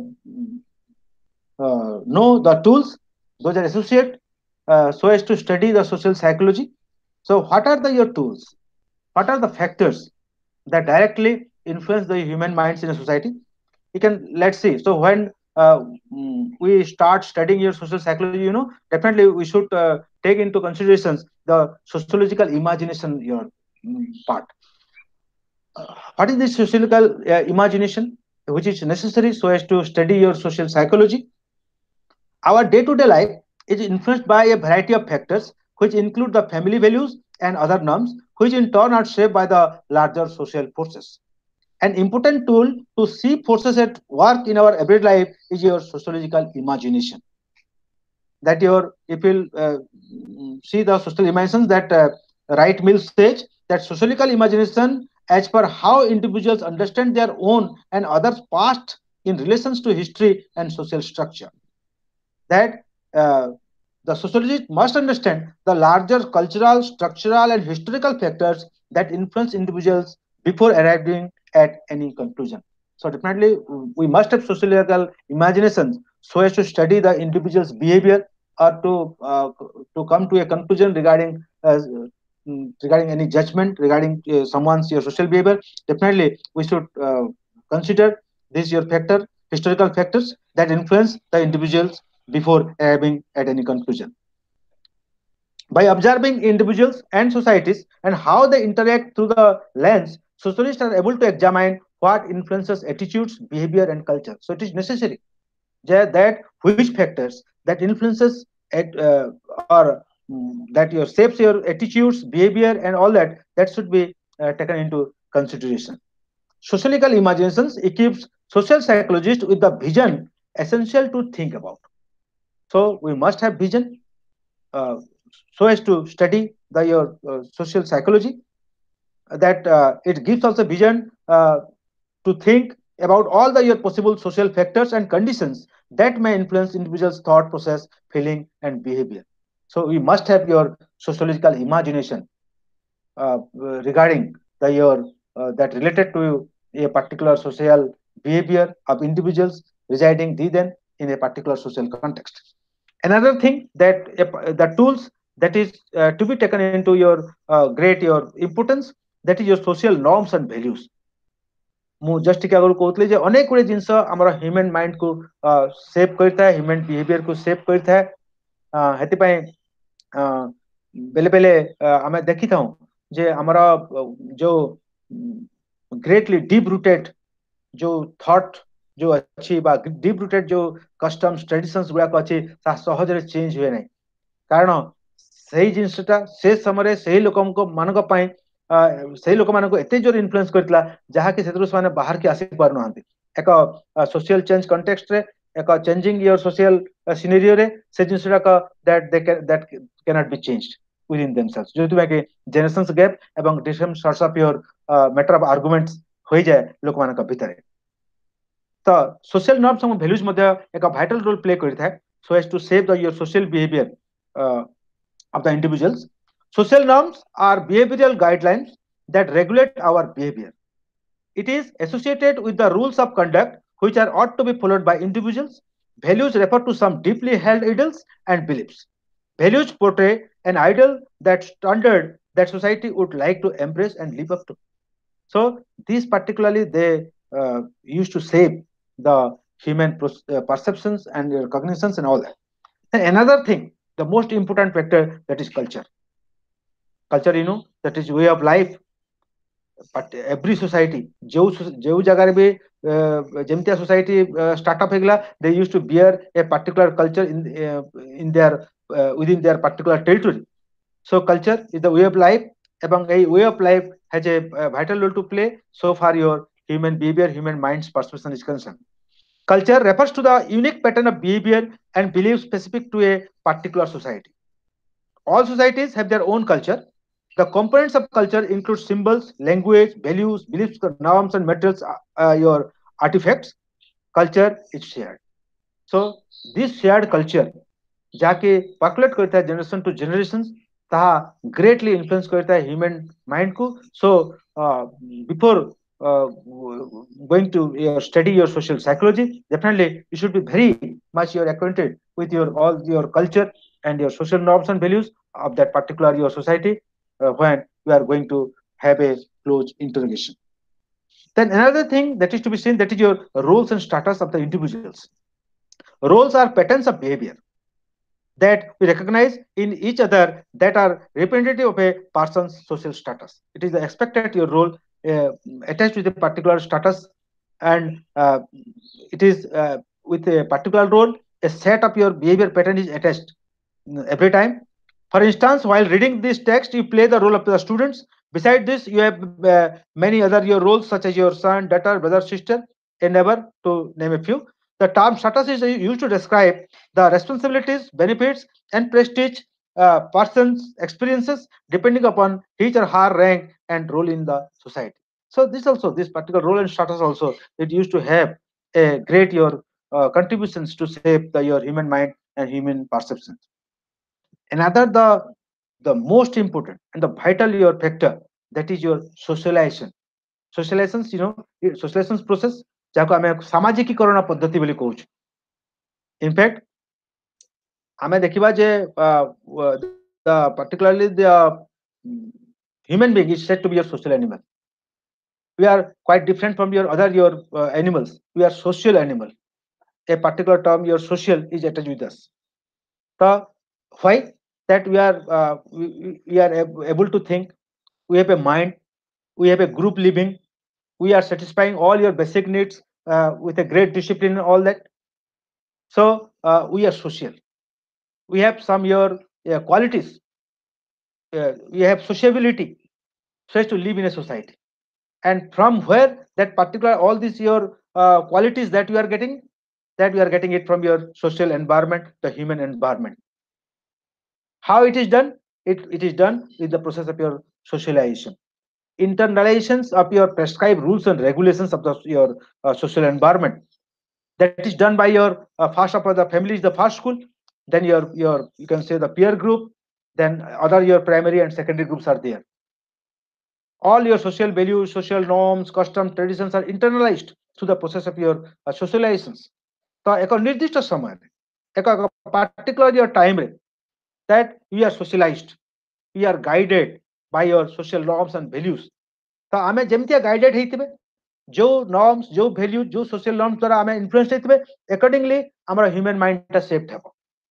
uh, know the tools those are associated uh, so as to study the social psychology. So what are the your tools? What are the factors that directly influence the human minds in a society? You can, let's see. So when uh, mm, we start studying your social psychology, you know, definitely we should uh, take into considerations the sociological imagination your mm, part. Uh, what is this sociological uh, imagination which is necessary so as to study your social psychology? Our day-to-day life is influenced by a variety of factors which include the family values and other norms which in turn are shaped by the larger social forces. An important tool to see forces at work in our everyday life is your sociological imagination. That your, if you uh, see the social imaginations that uh, Wright Mills says that sociological imagination, as per how individuals understand their own and others' past in relations to history and social structure. That uh, the sociologist must understand the larger cultural, structural, and historical factors that influence individuals before arriving at any conclusion. So definitely, we must have sociological imaginations so as to study the individual's behavior or to uh, to come to a conclusion regarding uh, mm, regarding any judgment regarding uh, someone's your social behavior. Definitely, we should uh, consider this your factor historical factors that influence the individuals before arriving at any conclusion. By observing individuals and societies and how they interact through the lens, sociologists are able to examine what influences attitudes, behavior, and culture. So it is necessary that which factors that influences at uh, or mm, that your shapes your attitudes, behavior, and all that that should be uh, taken into consideration. Sociological imaginations equips social psychologists with the vision essential to think about. So we must have vision uh, so as to study the your uh, social psychology that uh, it gives us a vision uh, to think about all the your possible social factors and conditions that may influence individuals thought process feeling and behavior. So we must have your sociological imagination uh, regarding the your uh, that related to a particular social behavior of individuals residing then in a particular social context. Another thing that uh, the tools that is uh, to be taken into your uh, great your importance, that is your social norms and values. ମୁଁ just ଟିକେ ଆଗରୁ କହୁଥିଲି ଯେ ଅନେକ ଗୁଡ଼ିଏ ଜିନିଷ ଆମର human ମାଇଣ୍ଡକୁ ସେଭ୍ କରିଥାଏ, ହ୍ୟୁମାନ୍ ବିହେଭିୟରକୁ ସେଭ୍ କରିଥାଏ। ସେଥିପାଇଁ ବେଲେ ବେଲେ ଆମେ ଦେଖିଥାଉ ଯେ ଆମର ଯୋଉ ଗ୍ରେଟଲି ଡିପ୍ ରୁଟେଡ୍ ଯୋଉ ଥଟ୍ ଯୋଉ ଅଛି ବା ଡିପ୍ ରୁଟେଡ୍ ଯୋଉ କଷ୍ଟମ୍ସ ଟ୍ରାଡିସନ୍ସ ଗୁଡାକ ଅଛି ତାହା ସହଜରେ ଚେଞ୍ଜ ହୁଏ ନାହିଁ, କାରଣ ସେଇ ଜିନିଷଟା ସେ ସମୟରେ ସେଇ ଲୋକଙ୍କ ମାନଙ୍କ ପାଇଁ ସେଇ ଲୋକମାନଙ୍କୁ ଏତେ ଜୋର ଇନଫ୍ଲୁଏନ୍ସ କରିଥିଲା ଯାହାକି ସେଥିରୁ ସେମାନେ ବାହାରକି ଆସି ପାରୁନାହାନ୍ତି। ଏକ ସୋସିଆଲ ଚେଞ୍ଜ କଣ୍ଟେକ୍ସଟରେ ଏକ ଚେଞ୍ଜିଂ ୟୋର ସୋସିଆଲ ସିନେରିଓରେ ସେ ଜିନିଷଟାକ that they that can't be changed within themselves, ଯୋଉଥିପାଇଁ କି ଜେନେରେସନ୍ସ ଗ୍ୟାପ୍ ଏବଂ different sorts of your matter of arguments ହୋଇଯାଏ ଲୋକମାନଙ୍କ ଭିତରେ। ତ ସୋସିଆଲ ନର୍ମସ ଏବଂ ଭ୍ୟାଲୁଜ ମଧ୍ୟ ଏକ ଭାଇଟାଲ ରୋଲ ପ୍ଲେ କରିଥାଏ so as to shape the your social behavior uh, of the individuals. Social norms are behavioral guidelines that regulate our behavior. It is associated with the rules of conduct which are ought to be followed by individuals. Values refer to some deeply held ideals and beliefs. Values portray an ideal that standard that society would like to embrace and live up to. So these particularly they uh, used to shape the human uh, perceptions and uh, cognitions and all that. And another thing, the most important factor, that is culture. Culture, you know, that is way of life. But every society, जो जो जगह भी जेमतिया society startup हेगला, they used to bear a particular culture in uh, in their uh, within their particular territory. So culture is the way of life, এবং এই way of life has a uh, vital role to play so far your human behavior, human mind's perception is concerned. Culture refers to the unique pattern of behavior and beliefs specific to a particular society. All societies have their own culture. The components of culture include symbols, language, values, beliefs, norms, and materials, uh, uh, your artifacts. Culture is shared. So this shared culture ଯାହାକି percolate କରିଥାଏ generation to generations, ତାହା greatly influence କରିଥାଏ human mind କୁ. So uh, before uh, going to your study your social psychology, definitely you should be very much you're acquainted with your all your culture and your social norms and values of that particular your society uh, when you are going to have a close interrogation. Then another thing that is to be seen, that is your roles and status of the individuals. Roles are patterns of behavior that we recognize in each other that are representative of a person's social status. It is expected your role uh, attached with a particular status, and uh, it is uh, with a particular role, a set of your behavior pattern is attached mm, every time. For instance, while reading this text, you play the role of the students. Beside this, you have uh, many other your roles such as your son, daughter, brother, sister, a neighbor, to name a few. The term status is used to describe the responsibilities, benefits, and prestige uh, person's experiences depending upon his or her rank and role in the society. So this also, this particular role and status also, it used to have a great your uh, contributions to shape the, your human mind and human perceptions. Another the the most important and the vital your factor, that is your socialization. Socializations, you know, socializations process ଯାହାକୁ ଆମେ ସାମାଜିକୀକରଣ ପଦ୍ଧତି ବୋଲି କହୁଛୁ. In fact, ଆମେ ଦେଖିବା ଯେ the particularly the human being is said to be your social animal. We are quite different from your other your uh, animals. We are social animal. A particular term your social is attached with us. So why? That we are uh, we, we are able to think, we have a mind, we have a group living, we are satisfying all your basic needs uh, with a great discipline and all that. So uh, we are social. We have some your uh, qualities. Uh, we have sociability, so as to live in a society. And from where that particular all these your uh, qualities that you are getting, that we are getting it from your social environment, the human environment. How it is done? It, it is done with the process of your socialization. Internalizations of your prescribed rules and regulations of the, your uh, social environment. That is done by your uh, first of all the family is the first school, then your your you can say the peer group, then other your primary and secondary groups are there. All your social values, social norms, custom, traditions are internalized through the process of your uh, socializations. So ଏକ ନିର୍ଦ୍ଦିଷ୍ଟ ସମୟରେ ଏକ particular your time ରେ that we are socialized, we are guided by your social norms and values. ତ ଆମେ ଯେମିତିଆ guided ହେଇଥିବେ, जो norms, जो value, जो social norms द्वारा ଆମେ influence ହେଇଥିବେ, accordingly ଆମର human mind ଟା shaped ହେବ.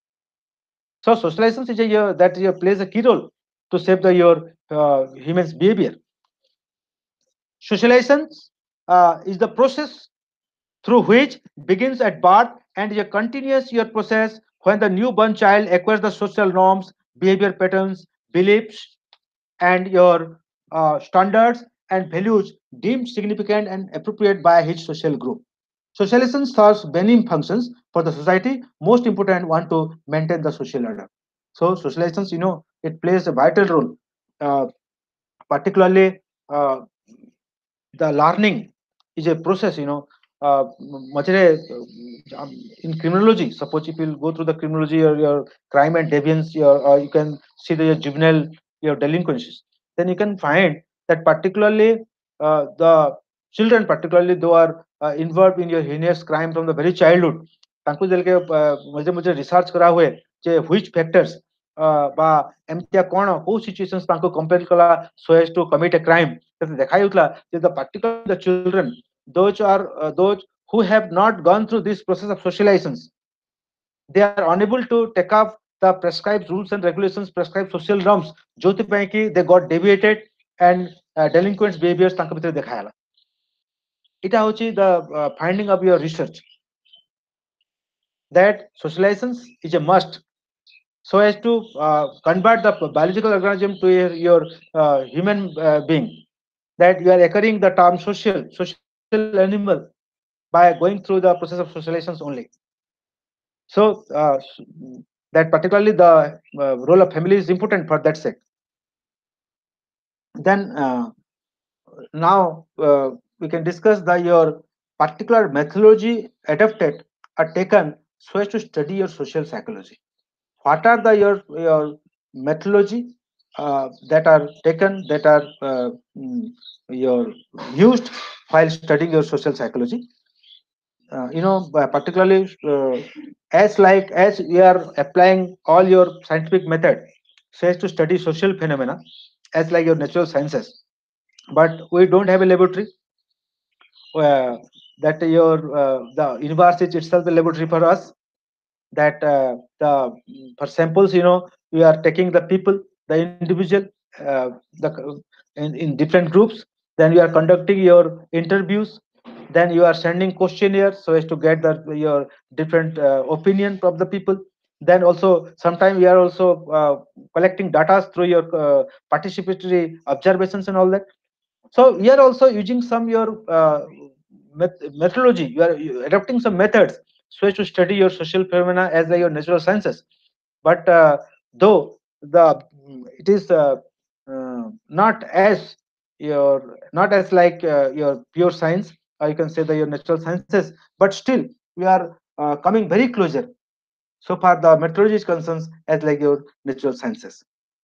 So socialization is a your, that your plays a key role to shape the your uh, human's behavior. Socialization uh, is the process through which begins at birth and is a continuous year process when the newborn child acquires the social norms, behavior patterns, beliefs, and your uh, standards and values deemed significant and appropriate by his social group. Socialization serves many functions for the society. Most important one to maintain the social order. So socialization, you know, it plays a vital role, uh, particularly uh, the learning is a process, you know. Uh, machire, um, in criminology, suppose if you go through the criminology or your crime and deviance, your uh, you can see the your juvenile your delinquencies. Then you can find that particularly uh, the children, particularly those are uh, involved in your heinous crime from the very childhood. ତାଙ୍କୁ ଯେଲକେ ମଝିରେ ମଝିରେ research କରା ହୁଏ ଯେ which factors ବା ଏମିତିଆ କ'ଣ କୋଉ ସିଚୁଏସନ୍ସ ତାଙ୍କୁ କମ୍ପେଲ କଲା so as to commit a crime. ଦେଖା ଯାଉଥିଲା ଯେ the particular the children, those are uh, those who have not gone through this process of socializations, they are unable to take up the prescribed rules and regulations, prescribed social norms, जोଥିପାଇଁ କି they got deviated and uh, delinquent behaviors ତାଙ୍କ ଭିତରେ ଦେଖାଗଲା. ଏଇଟା ହଉଛି the uh, finding of your research that socializations is a must so as to uh, convert the biological organism to a, your uh, human uh, being, that you are occurring the term social social animal by going through the process of socializations only. So uh, s- that particularly the uh, role of family is important for that sect. Then uh, now uh, we can discuss the your particular methodology adapted or taken so as to study your social psychology. What are the your your methodology uh, that are taken that are uh, mm, your used while studying your social psychology? Uh, you know, uh, particularly uh, as like as you are applying all your scientific method so as to study social phenomena as like your natural sciences, but we don't have a laboratory uh, that your uh, the universe is itself a laboratory for us, that uh, the for samples, you know, we are taking the people, the individual, uh, the in, in different groups, then you are conducting your interviews, then you are sending questionnaires so as to get the your different uh, opinion from the people. Then also sometimes we are also uh, collecting data through your uh, participatory observations and all that. So we are also using some your uh, met- methodology. You are you- adopting some methods so as to study your social phenomena as like your natural sciences. But uh, though the mm, it is uh, uh, not as your not as like uh, your pure science, or you can say that your natural sciences, but still we are uh, coming very closer. So far, the methodology is concerned as like your natural sciences.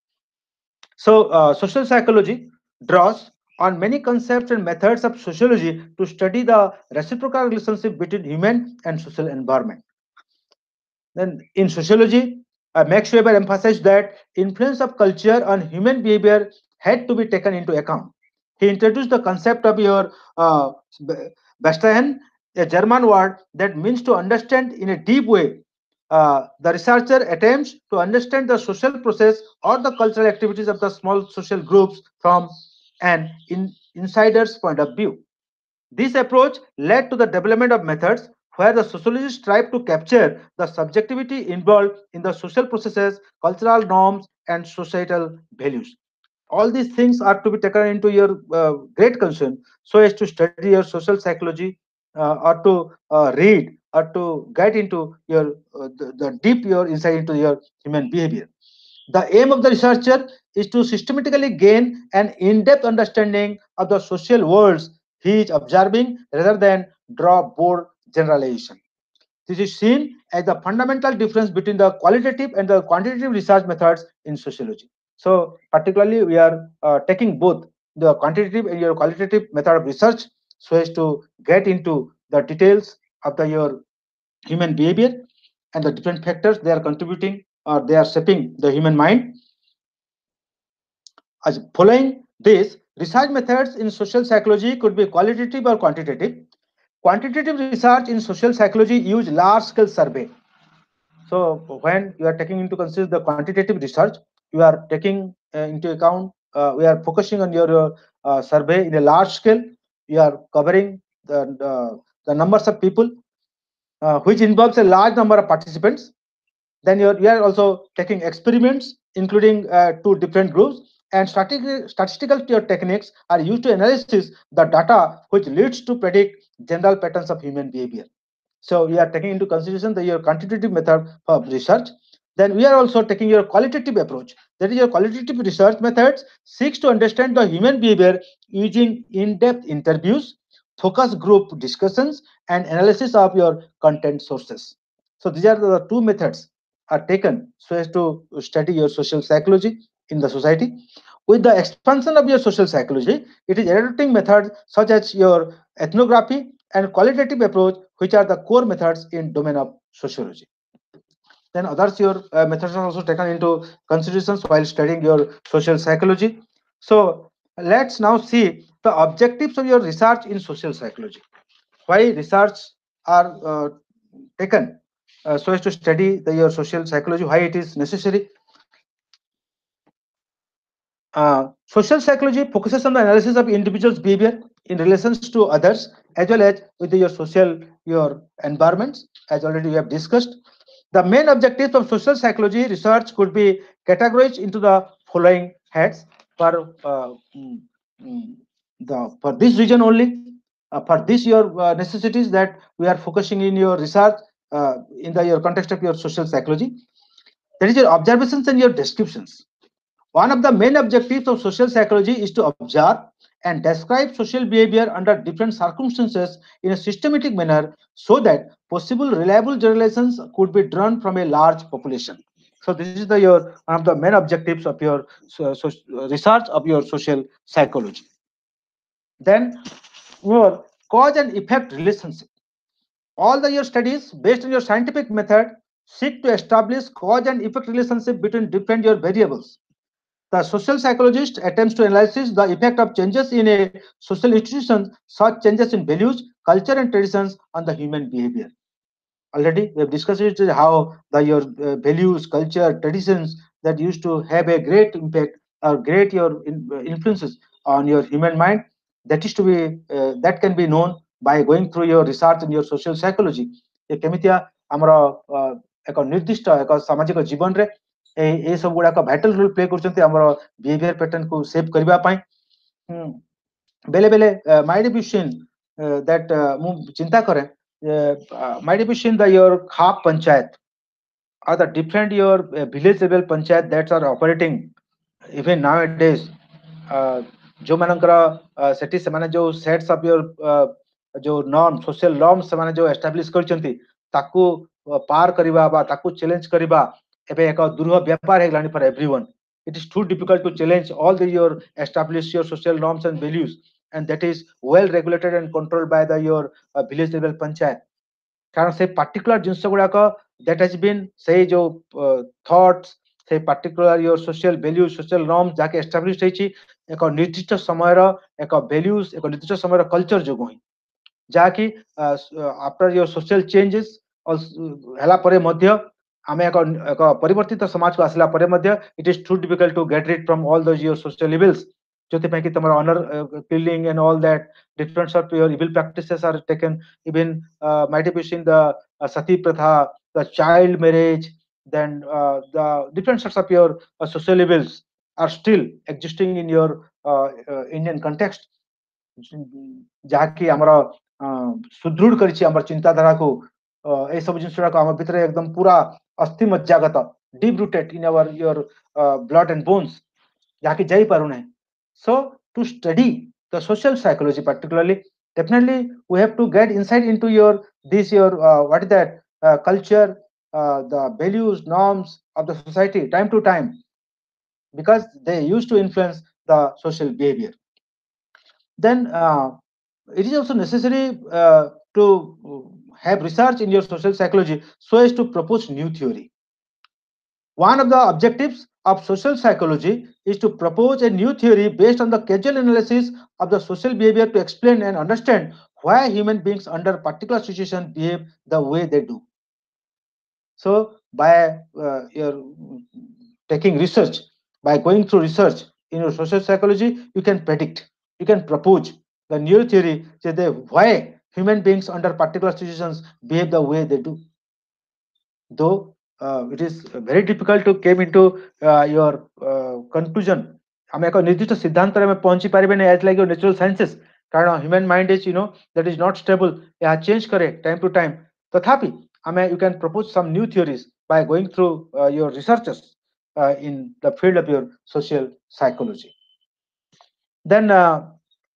So, uh, social psychology draws on many concepts and methods of sociology to study the reciprocal relationship between human and social environment. Then, in sociology, uh, Max Weber emphasized that influence of culture on human behavior had to be taken into account. He introduced the concept of your uh, Bastian, a German word that means to understand in a deep way. Uh, the researcher attempts to understand the social process or the cultural activities of the small social groups from an in, insider's point of view. This approach led to the development of methods where the sociologists strive to capture the subjectivity involved in the social processes, cultural norms, and societal values. All these things are to be taken into your uh, great concern so as to study your social psychology uh, or to uh, read or to get into your uh, the, the deep your insight into your human behavior. The aim of the researcher is to systematically gain an in-depth understanding of the social worlds he is observing rather than draw broad generalization. This is seen as the fundamental difference between the qualitative and the quantitative research methods in sociology. So, particularly, we are uh, taking both the quantitative and your qualitative method of research so as to get into the details of the your human behavior and the different factors they are contributing or they are shaping the human mind. As following this, research methods in social psychology could be qualitative or quantitative. Quantitative research in social psychology use large scale survey. So when you are taking into consideration the quantitative research, you are taking uh, into account, uh, we are focusing on your uh, uh, survey in a large scale. You are covering the, uh, the numbers of people, uh, which involves a large number of participants. Then you're, you are also taking experiments, including uh, two different groups, and statistical, statistical techniques are used to analysis the data, which leads to predict general patterns of human behavior. So we are taking into consideration the your quantitative method of research. Then we are also taking your qualitative approach. That is your qualitative research methods seeks to understand the human behavior using in-depth interviews, focus group discussions, and analysis of your content sources. So these are the two methods are taken so as to study your social psychology in the society. With the expansion of your social psychology, it is adopting methods such as your ethnography and qualitative approach, which are the core methods in domain of sociology. Then others your uh, methods are also taken into considerations while studying your social psychology. So let's now see the objectives of your research in social psychology. Why research are uh, taken uh, so as to study the, your social psychology, why it is necessary. Uh, social psychology focuses on the analysis of individuals' behavior in relations to others, as well as with your social your environments, as already we have discussed. The main objectives of social psychology research could be categorized into the following heads. For uh, mm, mm, the for this region only, Uh, for this your uh, necessities that we are focusing in your research uh, in the your context of your social psychology. That is your observations and your descriptions. One of the main objectives of social psychology is to observe and describe social behavior under different circumstances in a systematic manner so that possible reliable generalizations could be drawn from a large population. So this is the your one of the main objectives of your so, so, research of your social psychology. Then your cause and effect relationship. All the your studies based on your scientific method seek to establish cause and effect relationship between different your variables. The social psychologist attempts to analyze the effect of changes in a social institution, such changes in values, culture, and traditions on the human behavior. Already, we have discussed it, how the your uh, values, culture, traditions that used to have a great impact or great your in, uh, influences on your human mind. That is to be uh, that can be known by going through your research in your social psychology. ଏ କେମିତିଆ ଆମର ଏକ ନିର୍ଦ୍ଦିଷ୍ଟ ଏକ ସାମାଜିକ ଜୀବନରେ ଏ ଏ ସବୁ ଗୁଡାକ vital role play କରୁଛନ୍ତି ଆମର ବିହେଭିୟର ପ୍ୟାଟର୍ନ କୁ ସେଭ୍ କରିବା ପାଇଁ। ବେଲେ ବେଲେ ମାଇଟ୍ ବି ସିନ୍ ଦ୍ୟାଟ୍ ମୁଁ ଚିନ୍ତା କରେ might be seen the your khap panchayat or the different your uh, village level panchayat that are operating even nowadays. uh, जो मानकर सेठी सेमाने जो सेट्स ऑफ योर जो नॉर्म सोशल नॉर्म सेमाने जो एस्टैब्लिश करचंती ताकू पार करिबा बा ताकू चैलेंज करिबा एबे एक दुर्ह व्यापार हे गलानी for everyone. It is too difficult to challenge all the your establish your social norms and values, and that is well regulated and controlled by the your uh, village level panchayat. कारण से particular genus गुड़ाक that has been say जो uh, thoughts से particular your social values social norms जाके established होइछि एक निर्दिष्ट समयर एक values एक निर्दिष्ट समयर culture जो गई जाकी after your social changes हला परे मध्य आमे एक एक परिवर्तित समाज को आसला परे मध्य it is too difficult to get rid from all those your social levels जोते पे कि तमरा honor uh, killing and all that different sort of your evil practices are taken, even uh, might be seen the uh, sati pratha, the child marriage, then uh, the different sorts of your uh, social evils are still existing in your uh, uh, Indian context. जहाँकि आमर सुदृढ़ करिछि आमर चिंताधारा को ए सब जिनसरा को आम भितर एकदम पूरा अस्थि मज्जागत deep rooted in our your uh, blood and bones जहाँकि जाई पारु नै. So to study the social psychology particularly, definitely we have to get insight into your this your uh, what is that uh, culture, uh, the values, norms of the society time to time, because they used to influence the social behavior. Then uh, it is also necessary uh, to have research in your social psychology so as to propose new theory. One of the objectives of social psychology is to propose a new theory based on the causal analysis of the social behavior to explain and understand why human beings under particular situation behave the way they do. So by uh, your taking research, by going through research in your social psychology, you can predict, you can propose the new theory that they, why human beings under particular situations behave the way they do. Though uh, it is very difficult to came into uh, your uh, conclusion. आम एक निर्दिष्ट सिद्धांत में पहुंची पारिबे नै as like your natural sciences, कारण human mind is you know that is not stable, या चेंज करे टाइम टू टाइम. तथापि आमे you can propose some new theories by going through your researches in the field of your social psychology. Then uh,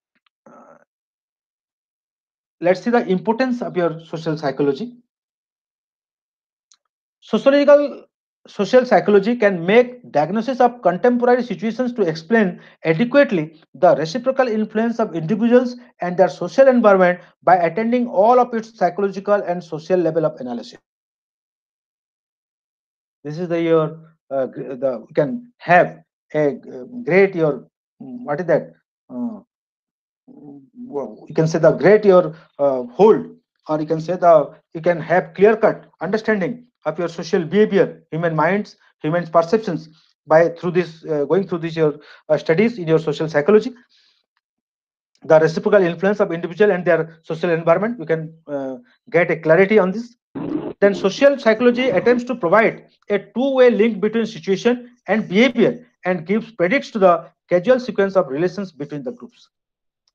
let's see the importance of your social psychology. Sociological social psychology can make diagnosis of contemporary situations to explain adequately the reciprocal influence of individuals and their social environment by attending all of its psychological and social level of analysis. This is the your uh, the you can have a great your what is that uh, you can say the great your uh, hold, or you can say the you can have clear cut understanding of your social behavior, human minds, human perceptions by through this uh, going through these your uh, studies in your social psychology. The reciprocal influence of individual and their social environment, you can uh, get a clarity on this. Then social psychology attempts to provide a two-way link between situation and behavior and gives predicts to the causal sequence of relations between the groups.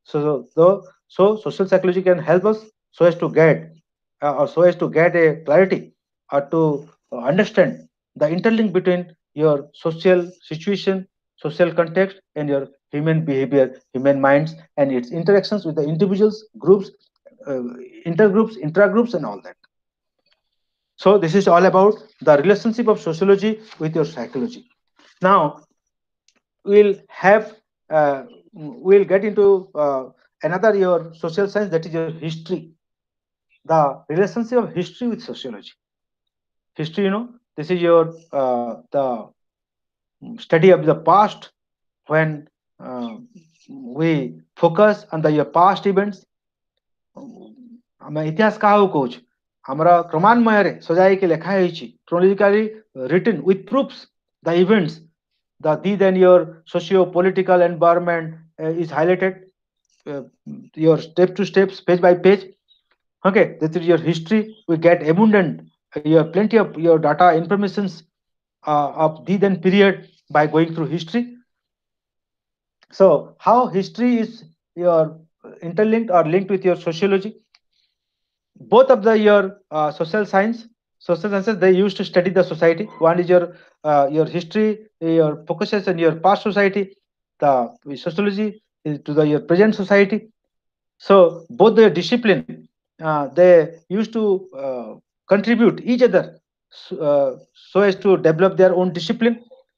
So, so, so social psychology can help us so as to get uh, or so as to get a clarity or to uh, understand the interlink between your social situation, social context, and your human behavior, human minds, and its interactions with the individuals, groups, uh, intergroups, intragroups, and all that. So this is all about the relationship of sociology with your psychology. Now we'll have uh, we'll get into uh, another your social science, that is your history, the relationship of history with sociology. History, you know, this is your uh, the study of the past, when uh, we focus on the your past events. ଆମେ ଇତିହାସ କାହାକୁ କହୁଛୁ? ଆମର କ୍ରମାନ୍ୱୟରେ ସଜାଇକି ଲେଖା ହେଇଛି, chronologically written with proofs, the events, the then your socio political environment uh, is highlighted, uh, your step to steps, page by page. Okay, this is your history. We get abundant, uh, your plenty of your data informations uh, of the then period by going through history. So how history is your interlinked or linked with your sociology? Both of the your uh, social science, social sciences, they used to study the society. One is your uh, your history, your focuses on your past society. The sociology is to the your present society. So both the discipline, uh, they used to uh, contribute each other, so, uh, so as to develop their own discipline.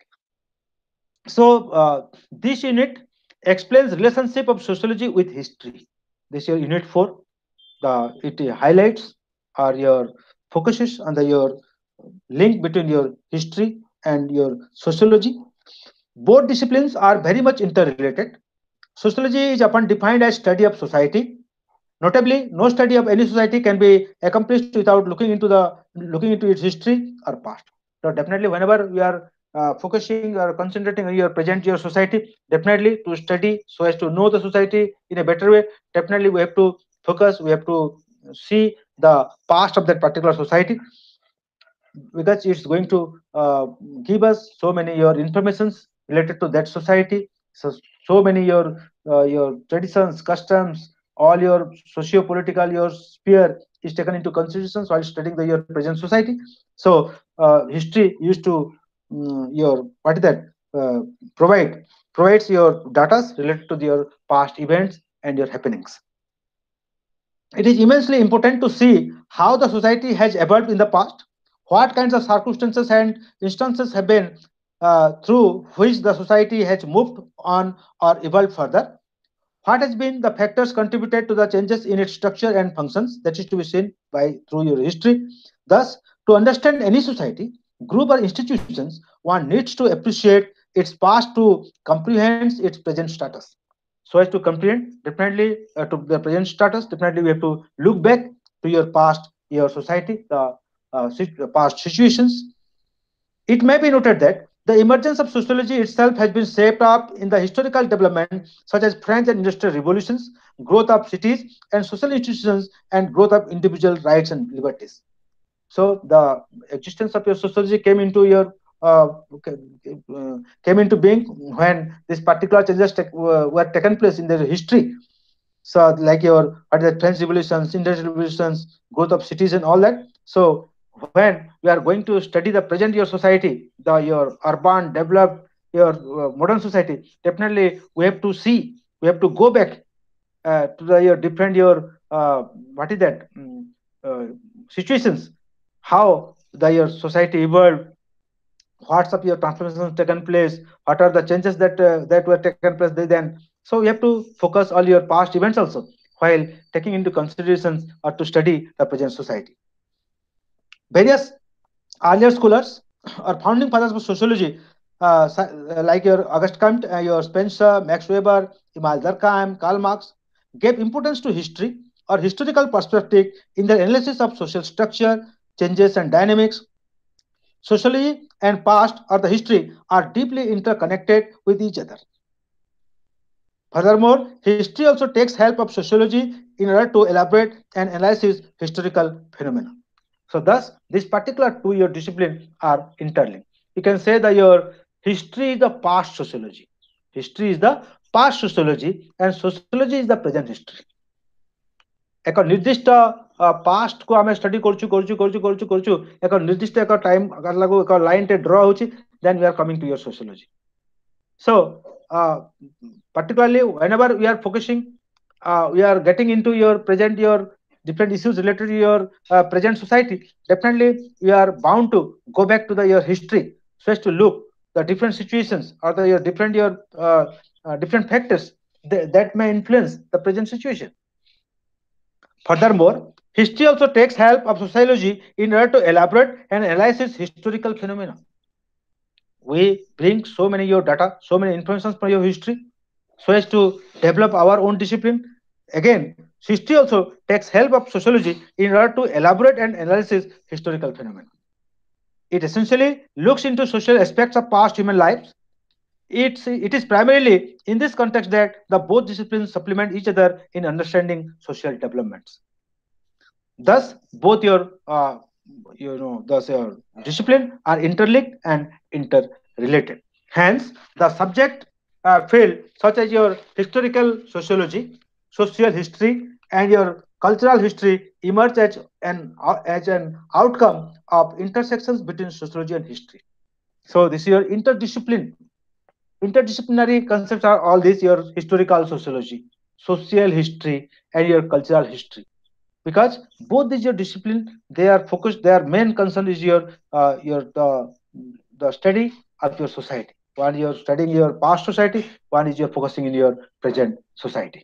So uh, this unit explains relationship of sociology with history. This is your unit four. The it highlights or your focuses on the your link between your history and your sociology. Both disciplines are very much interrelated. Sociology is often defined as study of society. Notably, no study of any society can be accomplished without looking into the looking into its history or past. So definitely, whenever we are uh, focusing or concentrating on your present your society, definitely to study so as to know the society in a better way. Definitely, we have to focus. We have to see the past of that particular society, because it's going to uh, give us so many your informations related to that society. So so many your uh, your traditions, customs, all your socio-political your sphere is taken into consideration while studying the your present society. So uh, history used to um, your what is that uh, provide provides your data related to your past events and your happenings. It is immensely important to see how the society has evolved in the past, what kinds of circumstances and instances have been uh, through which the society has moved on or evolved further. What has been the factors contributed to the changes in its structure and functions, that is to be seen by through your history. Thus, to understand any society, group or institutions, one needs to appreciate its past to comprehend its present status. So as to comprehend, definitely uh, to the present status, definitely we have to look back to your past, your society, the uh, past situations. It may be noted that the emergence of sociology itself has been shaped up in the historical development, such as French and industrial revolutions, growth of cities and social institutions, and growth of individual rights and liberties. So the existence of your sociology came into your uh, uh, came into being when these particular changes take, uh, were taken place in their history. So like your what is the French revolutions, industrial revolutions, growth of cities, and all that. So when we are going to study the present your society, the your urban developed your uh, modern society, definitely we have to see, we have to go back uh, to the your different your uh, what is that um, uh, situations, how the your society evolved, what's of your transformations taken place, what are the changes that uh, that were taken place then. So you have to focus all your past events also while taking into considerations or to study the present society. Various earlier scholars or founding fathers of sociology, uh, like your August Comte, uh, your Spencer, Max Weber, Immanuel Durkheim, Karl Marx, gave importance to history or historical perspective in their analysis of social structure, changes, and dynamics. Sociology and past or the history are deeply interconnected with each other. Furthermore, history also takes help of sociology in order to elaborate and analyze historical phenomena. So thus, this particular two your discipline are interlinked. You can say that your history is the past sociology. History is the past sociology, and sociology is the present history. एक निर्दिष्ट past को आम study करछु करछु करछु करछु करछु एक निर्दिष्ट एक time लागू एक line टे ड्रा होची then we are coming to your sociology. So uh, particularly whenever we are focusing uh, we are getting into your present your different issues related to your uh, present society, definitely we are bound to go back to the your history so as to look the different situations or the your different your uh, uh, different factors that, that may influence the present situation. Furthermore, history also takes help of sociology in order to elaborate and analyze historical phenomena. We bring so many your data, so many information from your history, so as to develop our own discipline. Again, history also takes help of sociology in order to elaborate and analyze historical phenomena. It essentially looks into social aspects of past human lives. It's, it is primarily in this context that the both disciplines supplement each other in understanding social developments. Thus, both your uh, you know thus your discipline are interlinked and interrelated. Hence, the subject uh, field such as your historical sociology, social history, and your cultural history emerge as an uh, as an outcome of intersections between sociology and history. So, this is your interdiscipline. Interdisciplinary concepts are all these your historical sociology, social history, and your cultural history. Because both these your discipline, they are focused. Their main concern is your uh, your the the study of your society. One you're studying your past society, one is you're focusing in your present society.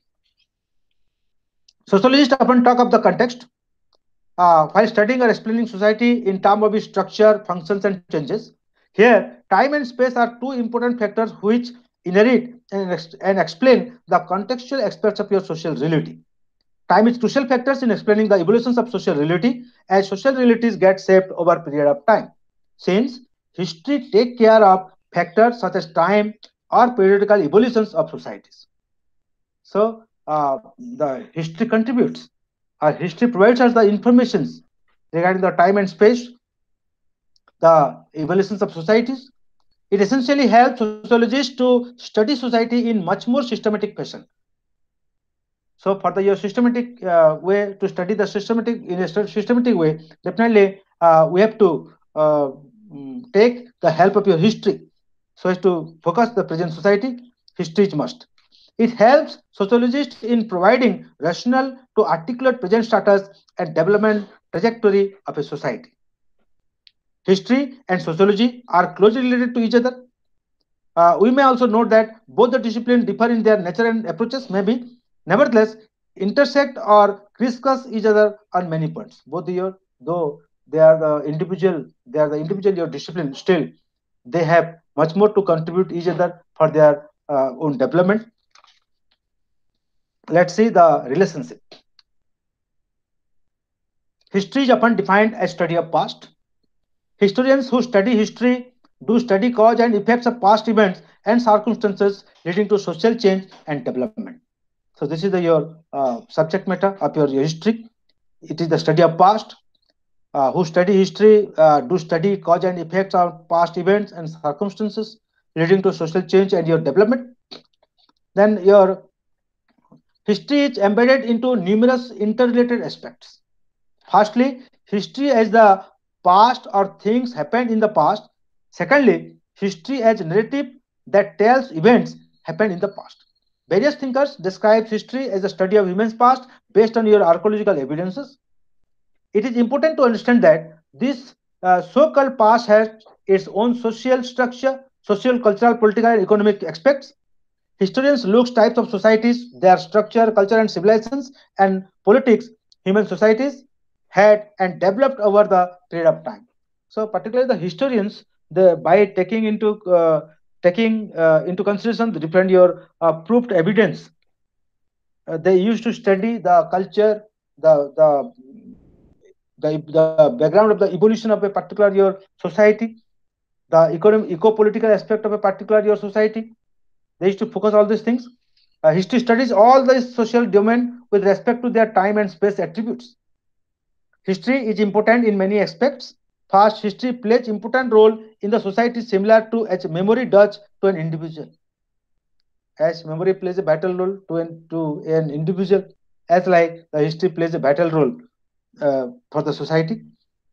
Sociologists often talk of the context uh, while studying or explaining society in terms of its structure, functions, and changes. Here, time and space are two important factors which inherit and, ex- and explain the contextual aspects of your social reality. Time is crucial factors in explaining the evolutions of social reality as social realities get shaped over a period of time. Since history take care of factors such as time or periodical evolutions of societies. So uh, the history contributes. Our history provides us the informations regarding the time and space, the evolutions of societies. It essentially helps sociologists to study society in much more systematic fashion. So for the your systematic uh, way to study the systematic in a systematic way, definitely uh, we have to uh, mm, take the help of your history so as to focus the present society. History is must. It helps sociologists in providing rationale to articulate present status and development trajectory of a society. History and sociology are closely related to each other. Uh, we may also note that both the disciplines differ in their nature and approaches, maybe. Nevertheless, intersect or crisscross each other on many points. Both your, though they are the individual, they are the individual your discipline, still they have much more to contribute each other for their uh, own development. Let's see the relationship. History is often defined as study of past. Historians who study history do study cause and effects of past events and circumstances leading to social change and development. So this is the your uh, subject matter of your, your history. It is the study of past. Uh, who study history uh, do study cause and effects of past events and circumstances leading to social change and your development. Then your history is embedded into numerous interrelated aspects. Firstly, history as the past or things happened in the past. Secondly, history as narrative that tells events happened in the past. Various thinkers describe history as a study of humans' past based on your archaeological evidences. It is important to understand that this uh, so-called past has its own social structure, social, cultural, political, and economic aspects. Historians look types of societies, their structure, culture, and civilizations, and politics, human societies had and developed over the period of time. So, particularly the historians, the by taking into uh, taking uh, into consideration the different your uh, proved evidence, uh, they used to study the culture, the the the, the background of the evolution of a particular your society, the economic eco-political aspect of a particular your society. They used to focus all these things. Uh, history studies all the social domain with respect to their time and space attributes. History is important in many aspects. First, history plays important role in the society similar to as memory does to an individual. as memory plays a vital role to an, to an individual, as like the history plays a vital role uh, for the society.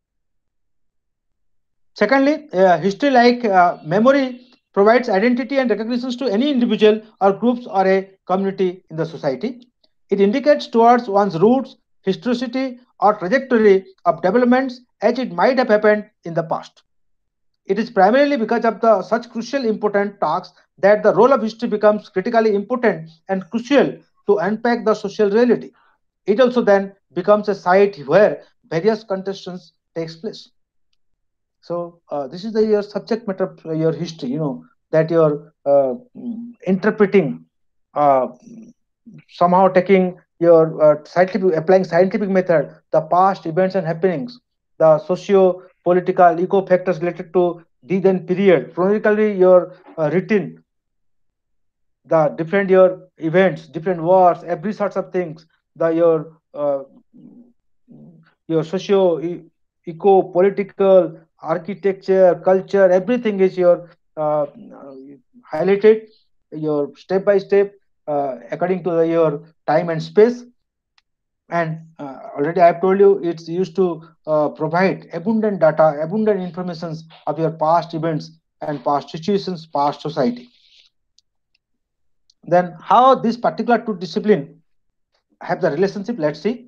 Secondly, uh, history like uh, memory provides identity and recognitions to any individual or groups or a community in the society. It indicates towards one's roots, historicity, or trajectory of developments as it might have happened in the past. It is primarily because of the such crucial important tasks that the role of history becomes critically important and crucial to unpack the social reality. It also then becomes a site where various contestations takes place. So uh, this is the your subject matter of uh, your history, you know, that you're uh, mm, interpreting, uh, somehow taking your uh, scientific, applying scientific method, the past events and happenings, the socio political eco factors related to the then period, chronically your uh, written the different your events, different wars, every sorts of things, the your uh, your socio e- eco political architecture culture, everything is your uh, uh, highlighted your step by step uh, according to the, your time and space. And uh, already I have told you it's used to uh, provide abundant data, abundant informations of your past events and past situations, past society. Then how this particular two discipline have the relationship, let's see.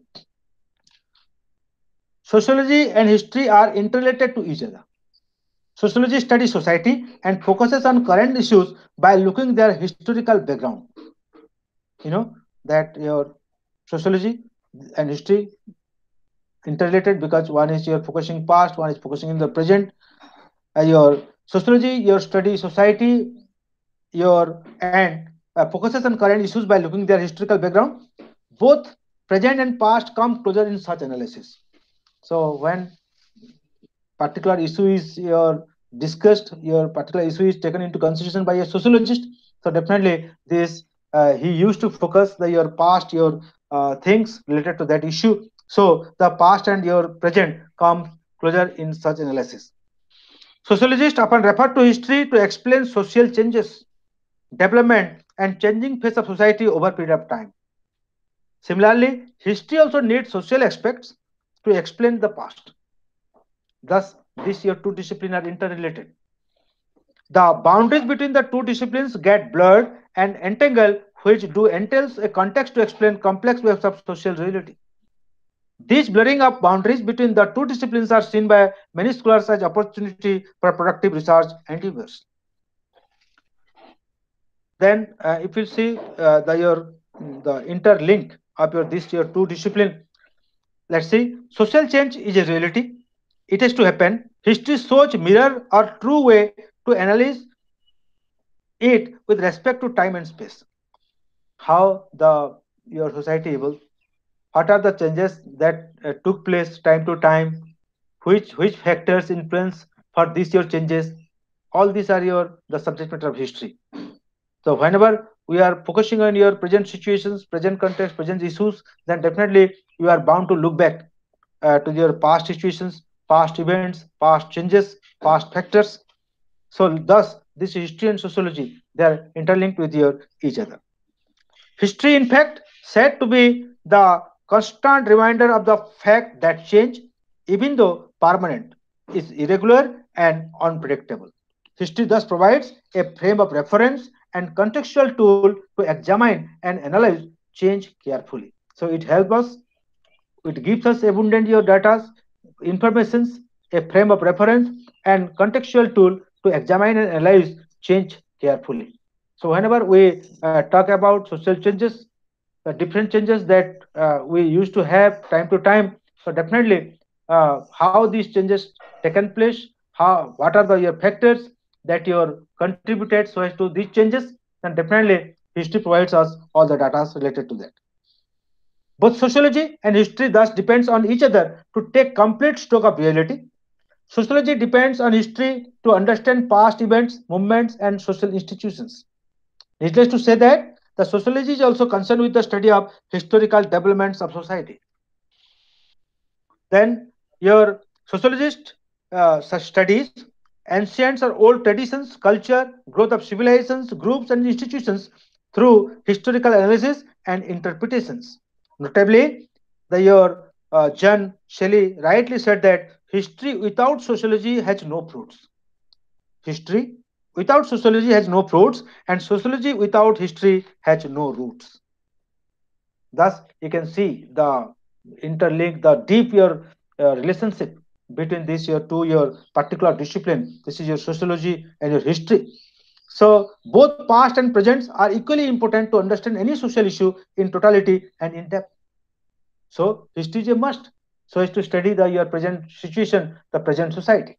Sociology and history are interrelated to each other. Sociology studies society and focuses on current issues by looking their historical background. You know that your sociology and history interrelated because one is your focusing past, one is focusing in the present. Uh, your sociology, your study society, your and uh, focuses on current issues by looking their historical background. Both present and past come closer in such analysis. So when particular issue is your discussed, your particular issue is taken into consideration by a sociologist, so definitely this uh, he used to focus the your past, your uh, things related to that issue, so the past and your present come closer in such analysis. Sociologists often refer to history to explain social changes, development, and changing face of society over a period of time. Similarly, history also needs social aspects to explain the past. Thus, these your two disciplines are interrelated. The boundaries between the two disciplines get blurred and entangled, which do entails a context to explain complex waves of social reality. These blurring of boundaries between the two disciplines are seen by many scholars as opportunity for productive research and use. Then, uh, if you see uh, the your the interlink of your this your two discipline, let's see, social change is a reality. It has to happen. History shows mirror or true way to analyze it with respect to time and space. How the your society evolves, what are the changes that uh, took place time to time, which which factors influence for these your changes. All these are your the subject matter of history. So whenever we are focusing on your present situations, present context, present issues, then definitely you are bound to look back uh, to your past situations, past events, past changes, past factors. So thus, this history and sociology they are interlinked with your each other. History, in fact, said to be the constant reminder of the fact that change, even though permanent, is irregular and unpredictable. History thus provides a frame of reference and contextual tool to examine and analyze change carefully. So it helps us, it gives us abundant your data, informations, a frame of reference, and contextual tool to examine and analyze change carefully. So whenever we uh, talk about social changes, the different changes that uh, we used to have time to time, so definitely uh, how these changes taken place, how what are the your factors that your contributed so as to these changes, and definitely history provides us all the data related to that. Both sociology and history thus depends on each other to take complete stock of reality. Sociology depends on history to understand past events, movements, and social institutions. Needless to say that the sociology is also concerned with the study of historical developments of society. Then your sociologist uh, studies ancient or old traditions, culture, growth of civilizations, groups, and institutions through historical analysis and interpretations. Notably, the your uh, John Shelley rightly said that history without sociology has no fruits. History without sociology has no fruits, and sociology without history has no roots. Thus, you can see the interlink, the deep your uh, relationship between this your two your particular discipline. This is your sociology and your history. So both past and presents are equally important to understand any social issue in totality and in depth. So history is a must. So as to study the your present situation, the present society.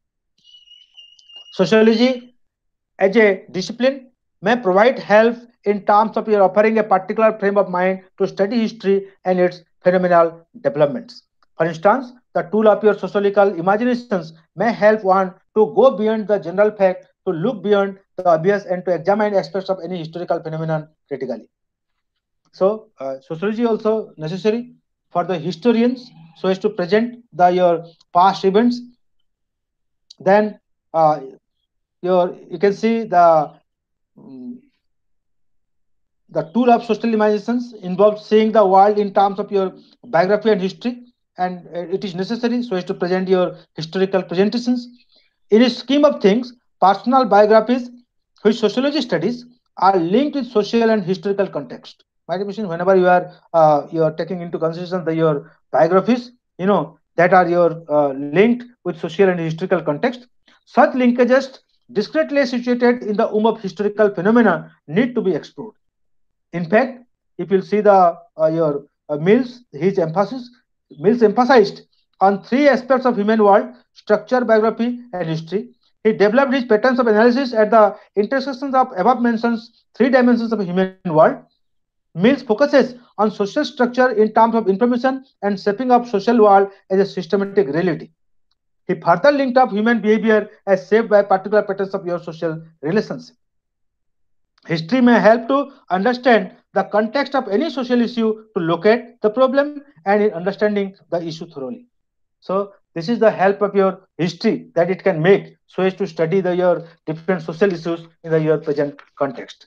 Sociology as a discipline may provide help in terms of your offering a particular frame of mind to study history and its phenomenal developments. For instance, the tool of your sociological imaginations may help one to go beyond the general fact, to look beyond the obvious, and to examine aspects of any historical phenomenon critically. So, uh, sociology also necessary for the historians so as to present the your past events. Then, uh, your you can see the mm, the tool of social imaginations involves seeing the world in terms of your biography and history, and uh, it is necessary so as to present your historical presentations. In a scheme of things, personal biographies, which sociology studies, are linked with social and historical context. My definition, whenever you are uh, you are taking into consideration the your biographies, you know that are your uh, linked with social and historical context. Such linkages, discretely situated in the womb of historical phenomena, need to be explored. In fact, if you see the uh, your uh, Mills, his emphasis Mills emphasized on three aspects of human world: structure, biography, and history. He developed his patterns of analysis at the intersections of above mentioned three dimensions of a human world. Mills focuses on social structure in terms of information and shaping of social world as a systematic reality. He further linked up human behavior as shaped by particular patterns of your social relationship. History may help to understand the context of any social issue to locate the problem and in understanding the issue thoroughly. So this is the help of your history that it can make so as to study the your different social issues in the your present context.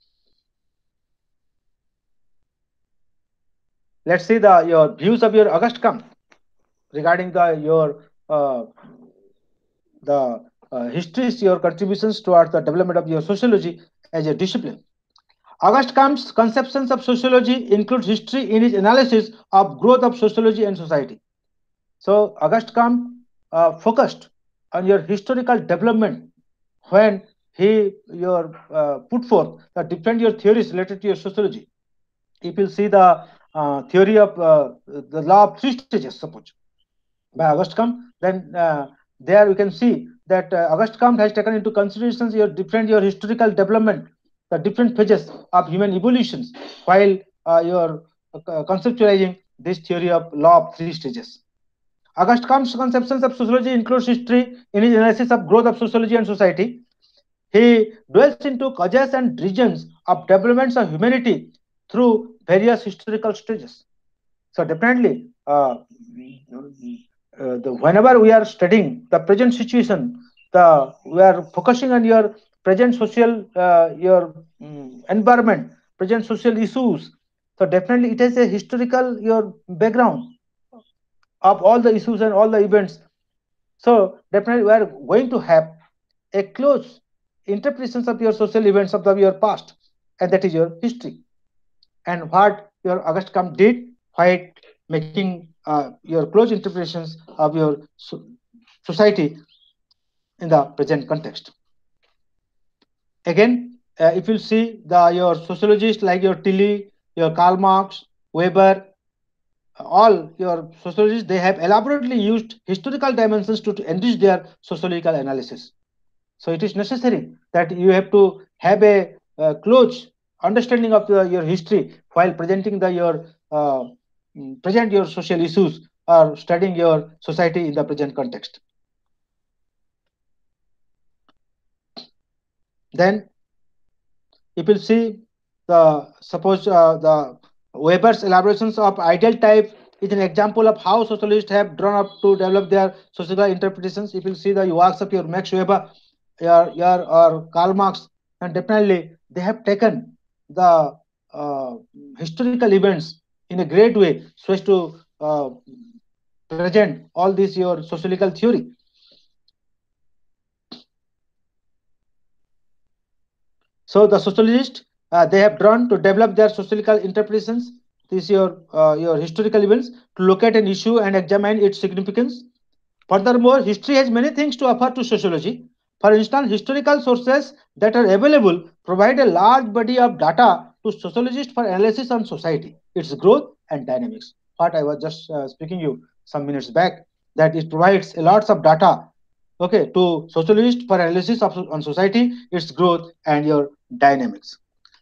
Let's see the your views of your August Comte regarding the your uh, the uh, histories, your contributions towards the development of your sociology as a discipline. Auguste Comte's conceptions of sociology include history in his analysis of growth of sociology and society. So Auguste Comte uh, focused on your historical development when he your uh, put forth the different your theories related to your sociology. If you see the uh, theory of uh, the law of three stages, suppose by Auguste Comte, then uh, there we can see that uh, Auguste Comte has taken into consideration your different your historical development, the different phases of human evolutions, while uh, you're uh, conceptualizing this theory of law of three stages. Auguste Comte's conceptions of sociology includes history in his analysis of growth of sociology and society. He dwells into causes and regions of developments of humanity through various historical stages. So definitely, uh, uh, the, whenever we are studying the present situation, the we are focusing on your present social uh, your um, environment, present social issues. So definitely, it has a historical your background of all the issues and all the events. So definitely, we are going to have a close interpretations of your social events of the, your past, and that is your history and what your August Comte did while making uh, your close interpretations of your so- society in the present context. Again, uh, if you see the your sociologists like your Tilly, your Karl Marx, Weber, all your sociologists, they have elaborately used historical dimensions to, to enrich their sociological analysis. So it is necessary that you have to have a uh, close understanding of the, your history while presenting the your uh, mm, present your social issues or studying your society in the present context. Then if you see the suppose uh, the Weber's elaborations of ideal type is an example of how sociologists have drawn up to develop their social interpretations. If you see the works of your Max Weber, your, your or Karl Marx, and definitely they have taken the uh, historical events in a great way so as to uh, present all this your sociological theory. So the sociologists uh, they have drawn to develop their sociological interpretations. These your uh, your historical events to look at an issue and examine its significance. Furthermore, history has many things to offer to sociology. For instance, historical sources that are available provide a large body of data to sociologists for analysis on society, its growth and dynamics. What I was just uh, speaking you some minutes back, that it provides a lots of data, okay, to sociologists for analysis of on society, its growth and your dynamics.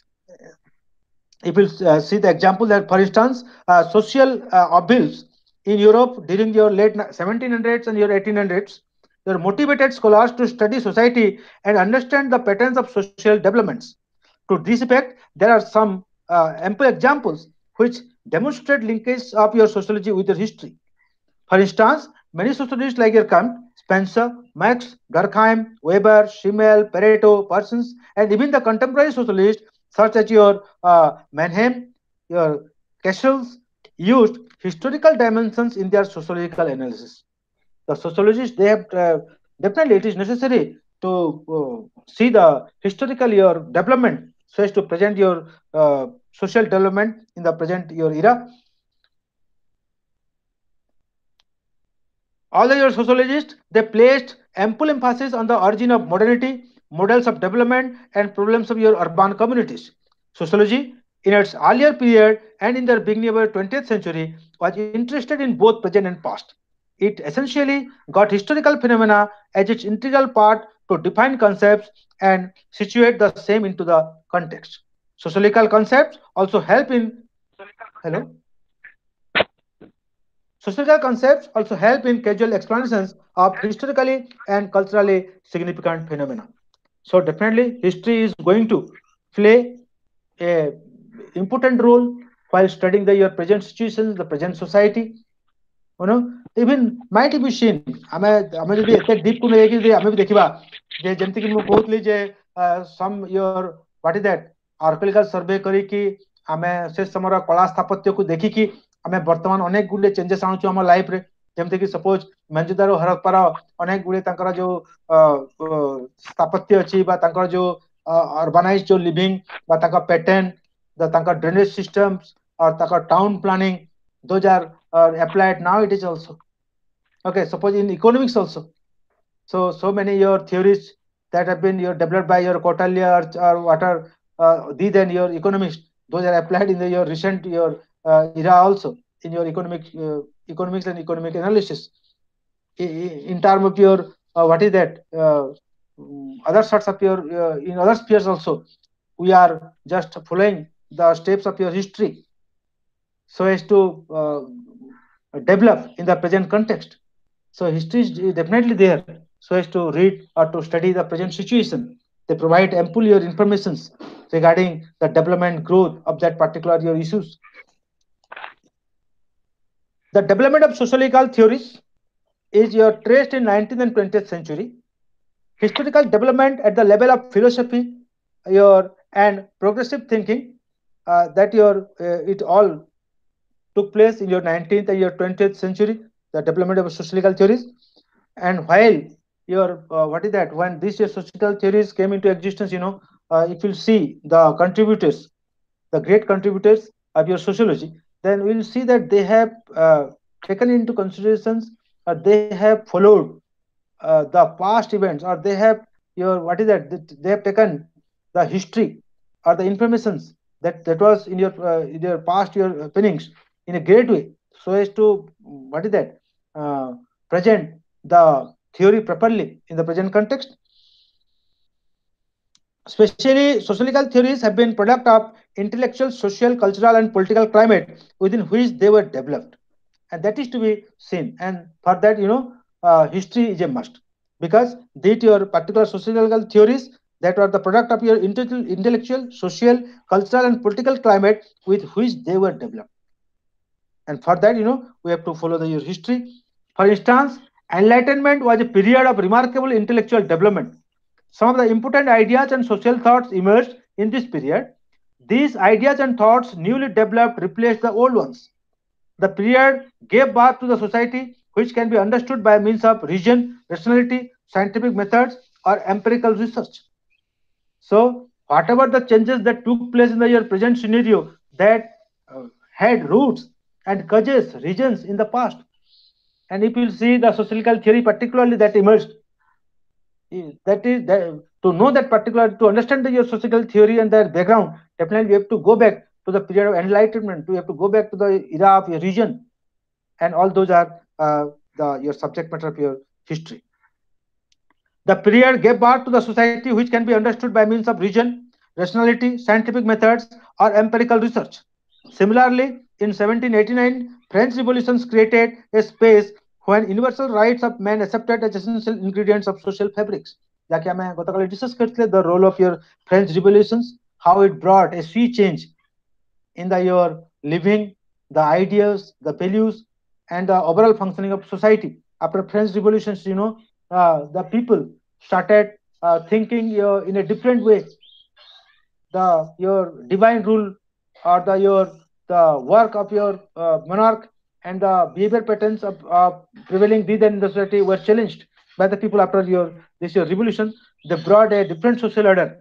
If you uh, see the example that, for instance, uh, social uh, upheavals in Europe during your late seventeen hundreds and your eighteen hundreds, they motivated scholars to study society and understand the patterns of social developments. To this effect, there are some uh, ample examples which demonstrate linkage of your sociology with your history. For instance, many sociologists like your Kant, Spencer, Marx, Durkheim, Weber, Schimmel, Pareto, Parsons, and even the contemporary sociologists such as your uh, Mannheim, your Cashels, used historical dimensions in their sociological analysis. The sociologists they have uh, definitely it is necessary to uh, see the historical your development so as to present your uh, social development in the present your era. Although your sociologists, they placed ample emphasis on the origin of modernity, models of development, and problems of your urban communities. Sociology, in its earlier period and in the beginning of the twentieth century, was interested in both present and past. It essentially got historical phenomena as its integral part to define concepts and situate the same into the context. Sociological concepts also help in hello. Sociological concepts also help in casual explanations of historically and culturally significant phenomena. So definitely history is going to play a important role while studying the your present situations, the present society. You know, even might be seen ଆମେ ଆମେ ଯଦି ଏତେ deep କୁ ନେଇକି ଯଦି ଆମେ ବି ଦେଖିବା ଯେ ଯେମିତି କି ମୁଁ କହୁଥିଲି ଯେ some your what is that archaeological survey କରିକି ଆମେ ସେ ସମୟର କଳା ସ୍ଥାପତ୍ୟକୁ ଦେଖିକି ଆମେ ବର୍ତ୍ତମାନ ଅନେକ ଗୁଡେ ଚେଞ୍ଜେସ୍ ଆଣୁଛୁ ଆମ ଲାଇଫ ରେ ଯେମିତି କି ସପୋଜ ମେଞ୍ଜୁଦାର ହରପ୍ପାର ଅନେକ ଗୁଡେ ତାଙ୍କର ଯୋଉ ସ୍ଥାପତ୍ୟ ଅଛି ବା ତାଙ୍କର ଯୋଉ ଅର୍ବାନାଇଜ ଯୋଉ ଲିଭିଂ ବା ତାଙ୍କ ପ୍ୟାଟର୍ନ ତାଙ୍କ ଡ୍ରେନେଜ ସିଷ୍ଟମ୍ସ or ତାଙ୍କ town planning those are uh, applied now it is also okay suppose in economics also so so many your theories that have been your developed by your Kautilya or, or what are uh, these and your economists those are applied in the, your recent your uh, era also in your economic uh, economics and economic analysis in, in terms of your uh, what is that uh, other sorts of your uh, in other spheres also we are just following the steps of your history so as to uh, develop in the present context. So history is definitely there so as to read or to study the present situation. They provide ample your informations regarding the development growth of that particular your issues. The development of sociological theories is your traced in nineteenth and twentieth century. Historical development at the level of philosophy, your and progressive thinking, uh, that your uh, it all took place in your nineteenth and your twentieth century, the development of sociological theories. And while your uh, what is that when these your sociological theories came into existence, you know, uh, if you see the contributors, the great contributors of your sociology, then we'll see that they have uh, taken into considerations or they have followed uh, the past events or they have your what is that they have taken the history or the informations that that was in your uh, in your past your happenings in a great way so as to what is that uh, present the theory properly in the present context. Especially sociological theories have been product of intellectual, social, cultural, and political climate within which they were developed, and that is to be seen. And for that, you know, uh, history is a must because these your particular sociological theories that are the product of your intellectual, social, cultural, and political climate with which they were developed. And for that, you know, we have to follow the your history. For instance, Enlightenment was a period of remarkable intellectual development. Some of the important ideas and social thoughts emerged in this period. These ideas and thoughts newly developed replaced the old ones. The period gave birth to the society which can be understood by means of reason, rationality, scientific methods, or empirical research. So, whatever the changes that took place in the your present scenario that uh, had roots and causes, regions in the past, and if you see the sociological theory particularly that emerged, i- that is that, to know that particular to understand the, your sociological theory and their background, definitely we have to go back to the period of enlightenment. We have to go back to the era of your region, and all those are uh, the your subject matter of your history. The period gave birth to the society which can be understood by means of reason, rationality, scientific methods, or empirical research. Similarly, in seventeen eighty-nine, French revolutions created a space when universal rights of man accepted as essential ingredients of social fabrics. जाके हमें गतकाल discuss करते the role of your French revolutions, how it brought a sea change in the your living, the ideas, the values, and the overall functioning of society. After French revolutions, you know, uh, the people started uh, thinking uh, in a different way. The your divine rule or the your the work of your uh, monarch and the behavior patterns of uh, prevailing then in the society were challenged by the people after your this your revolution. They brought a different social order.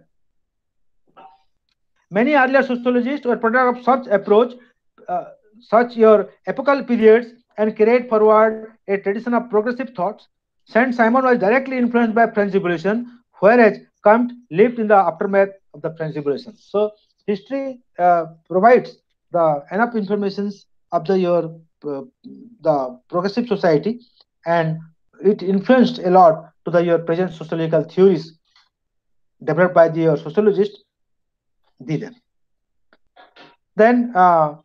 Many earlier sociologists were product of such approach, uh, such your epochal periods, and carried forward a tradition of progressive thoughts. Saint Simon was directly influenced by French Revolution, whereas Comte lived in the aftermath of the French Revolution. So history uh, provides the enough informations of the your uh, the progressive society, and it influenced a lot to the your present sociological theories developed by the your sociologists. Then then uh,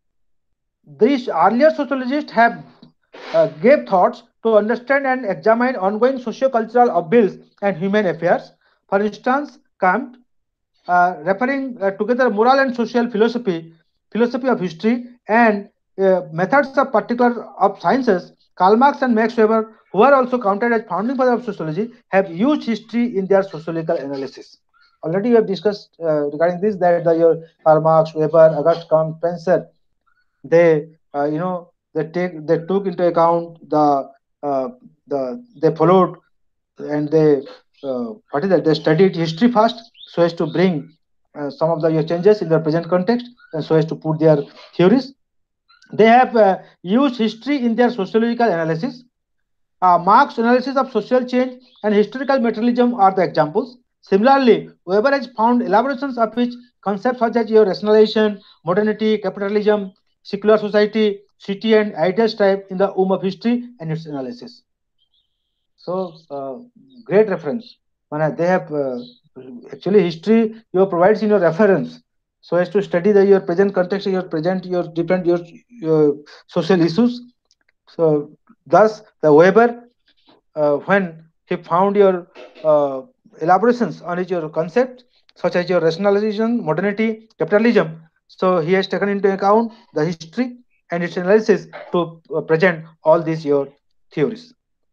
these earlier sociologists have uh, gave thoughts to understand and examine ongoing socio-cultural upheavals and human affairs. For instance, Kant, uh, referring uh, together moral and social philosophy, philosophy of history, and uh, methods of particular of sciences, Karl Marx and Max Weber, who are also counted as founding fathers of sociology, have used history in their sociological analysis. Already we have discussed uh, regarding this that the your Karl Marx, Weber, August Comte, Spencer, they uh, you know they take they took into account the uh, the they followed and they uh, what is that they studied history first so as to bring uh, some of the your changes in the present context and so as to put their theories. They have uh, used history in their sociological analysis. uh, Marx analysis of social change and historical materialism are the examples. Similarly, Weber has found elaborations of which concepts such as your rationalization, modernity, capitalism, secular society, city, and ideal type in the womb of history and its analysis. So, uh, great reference. Man, they have uh, actually history you provides in your reference so as to study the your present context, your present your different your, your social issues. So, thus the Weber uh, when he found your uh, elaborations on his your concept such as your rationalization, modernity, capitalism. So he has taken into account the history and its analysis to uh, present all these your theories.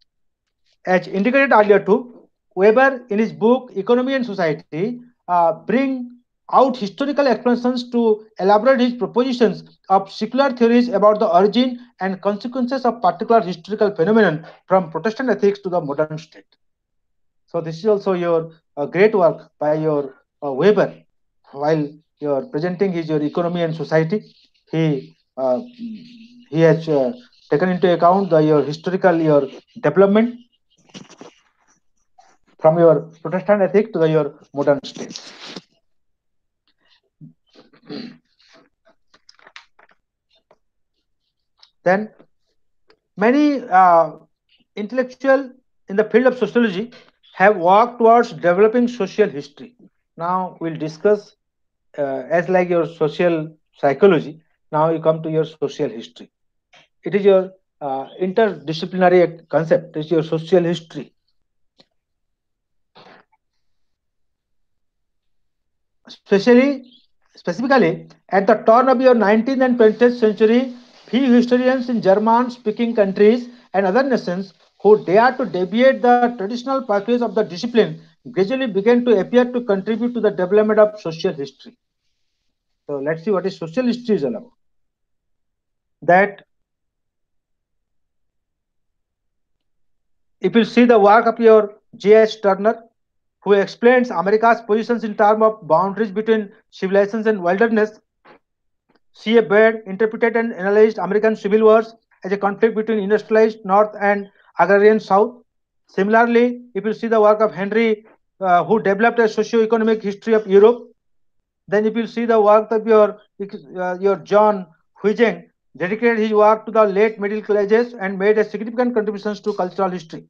As indicated earlier too, Weber in his book Economy and Society uh, bring out historical explanations to elaborate his propositions of secular theories about the origin and consequences of particular historical phenomenon from Protestant ethics to the modern state. So this is also your uh, great work by your uh, Weber. While you're presenting his your economy and society, he uh, he has uh, taken into account the your historical your development from your Protestant ethic to the, your modern state. Then many uh, intellectual in the field of sociology have worked towards developing social history. Now we'll discuss uh, as like your social psychology. Now you come to your social history. It is your uh, interdisciplinary concept. It is your social history. Especially, specifically, at the turn of your nineteenth and twentieth century, few historians in German-speaking countries and other nations who dared to deviate the traditional pathways of the discipline gradually began to appear to contribute to the development of social history. So let's see what is social history is all about. That if you see the work of your J H. Turner, who explains America's positions in terms of boundaries between civilizations and wilderness, C A. Baird interpreted and analyzed American civil wars as a conflict between industrialized North and agrarian South. Similarly, if you see the work of Henry, uh, who developed a socio-economic history of Europe, then if you see the work of your uh, your John Huygens, dedicated his work to the late Middle Ages and made a significant contributions to cultural history.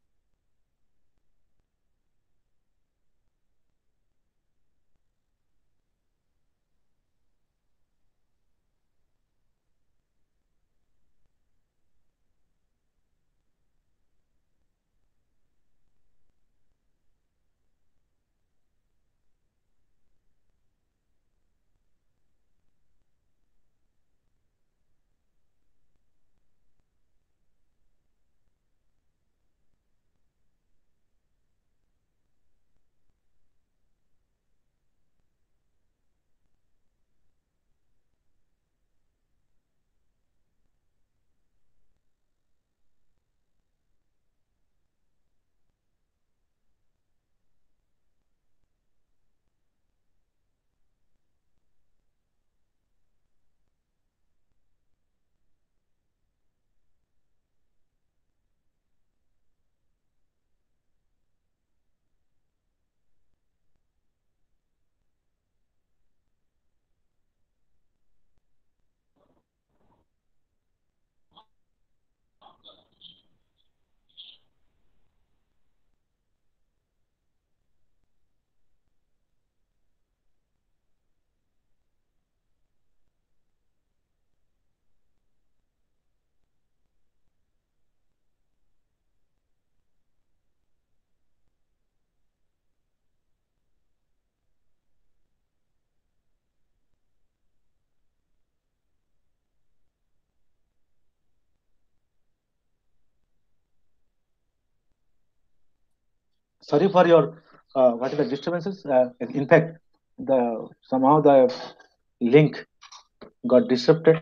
Sorry for your uh, what are the disturbances. Uh, in fact, the somehow the link got disrupted.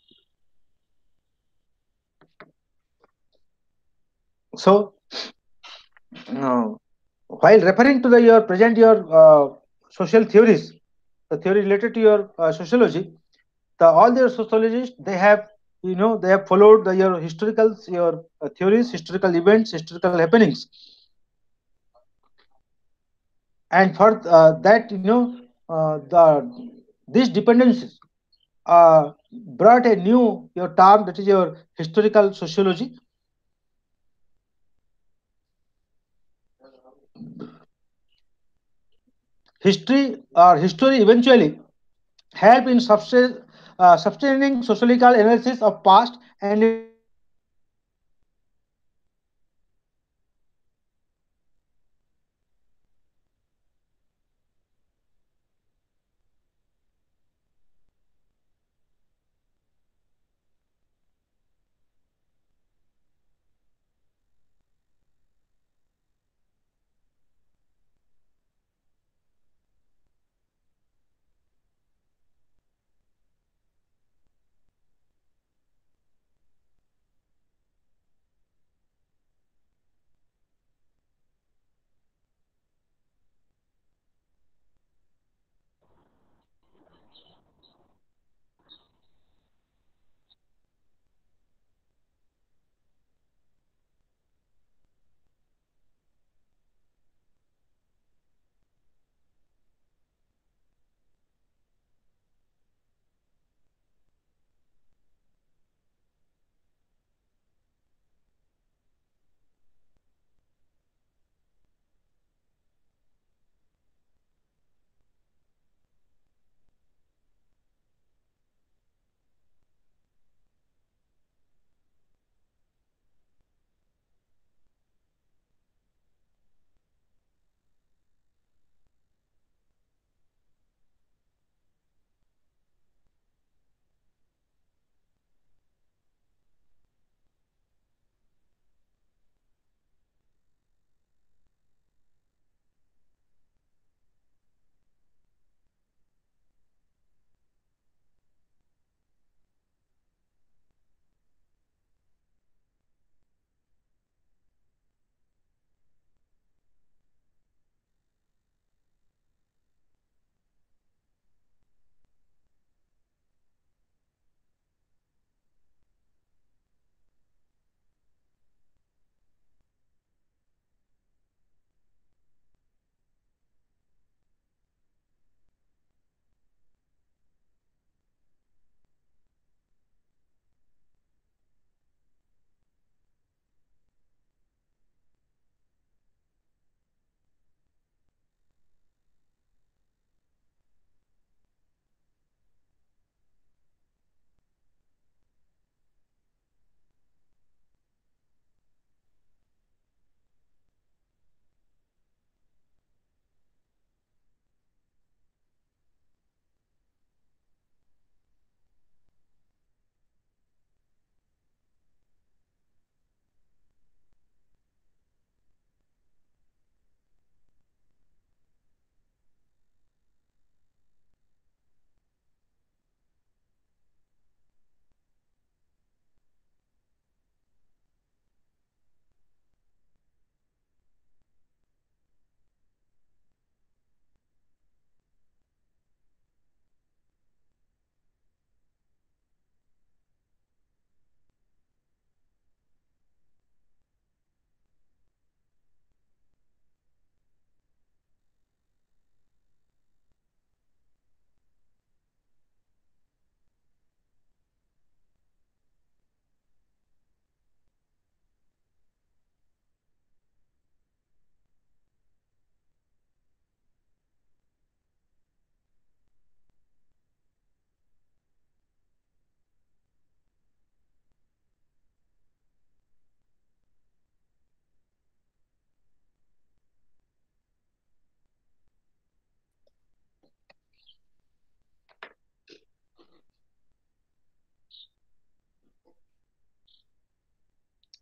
So, uh, while referring to the your present your uh, social theories, the theory related to your uh, sociology, the all their sociologists they have you know they have followed the your historical your uh, theories, historical events, historical happenings, and for uh, that you know uh, the these dependencies uh, brought a new your term that is your historical sociology. History or history eventually help in subsist, uh, sustaining sociological analysis of past and its consequences on present. So history uh, history eventually help in sustaining sociological analysis of past and its consequences on present.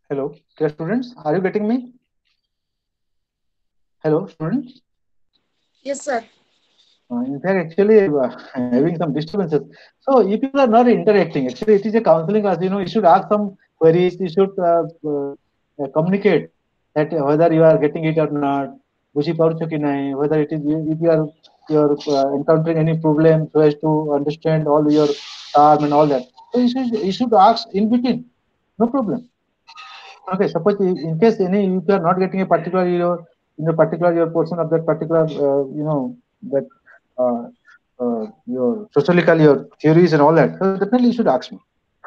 Hello, dear students, are you getting me? Hello, students. Yes, sir. Uh, in fact, actually, uh, having some disturbances. So, you people are not interacting. Actually, it is a counseling class. You know, you should ask some queries. You should uh, uh, uh, communicate that uh, whether you are getting it or not. बुझी पारुछो कि नहीं, whether it is you- if you are you are uh, encountering any problem, so as to understand all your term and all that. So you should you should ask in between. No problem. Okay, suppose i- in case any if you are not getting a particular your in the particular your portion of that particular uh, you know that uh, uh, your sociological your theories and all that, so definitely you should ask me.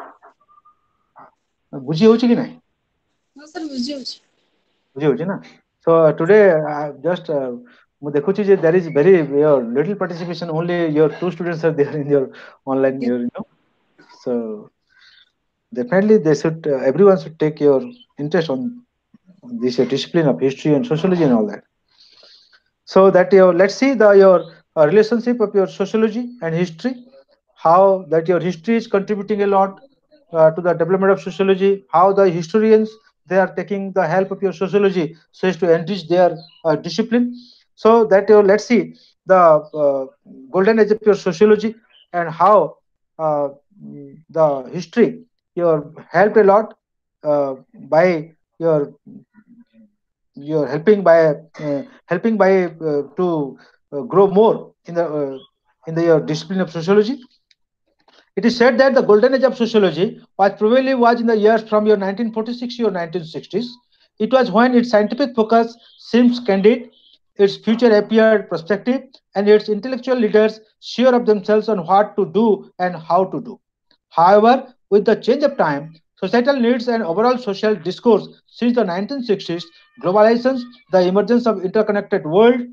ବୁଝି ହଉଛି କି ନାହିଁ? ହଁ sir ବୁଝିହେଉଛି। ବୁଝି ହଉଛି ନା? So uh, today uh, just uh, ମୁଁ ଦେଖୁଛି ଯେ there is very your little participation, only your two students are there in your online Yes. your you know. So definitely they should uh, everyone should take your interest on this uh, discipline of history and sociology and all that. So that your let's see the your uh, relationship of your sociology and history, how that your history is contributing a lot uh, to the development of sociology, how the historians they are taking the help of your sociology so as to enrich their uh, discipline. So that your let's see the uh, golden age of your sociology and how uh, mm, the history your helped a lot uh, by your you're helping by uh, helping by uh, to uh, grow more in the uh, in the uh, discipline of sociology. It is said that the golden age of sociology was probably was in the years from your nineteen forty-six to your nineteen sixties. It was when its scientific focus seems candid, its future appeared prospective, and its intellectual leaders sure of themselves on what to do and how to do. However, with the change of time, societal needs and overall social discourse since the nineteen sixties, globalization, the emergence of interconnected world,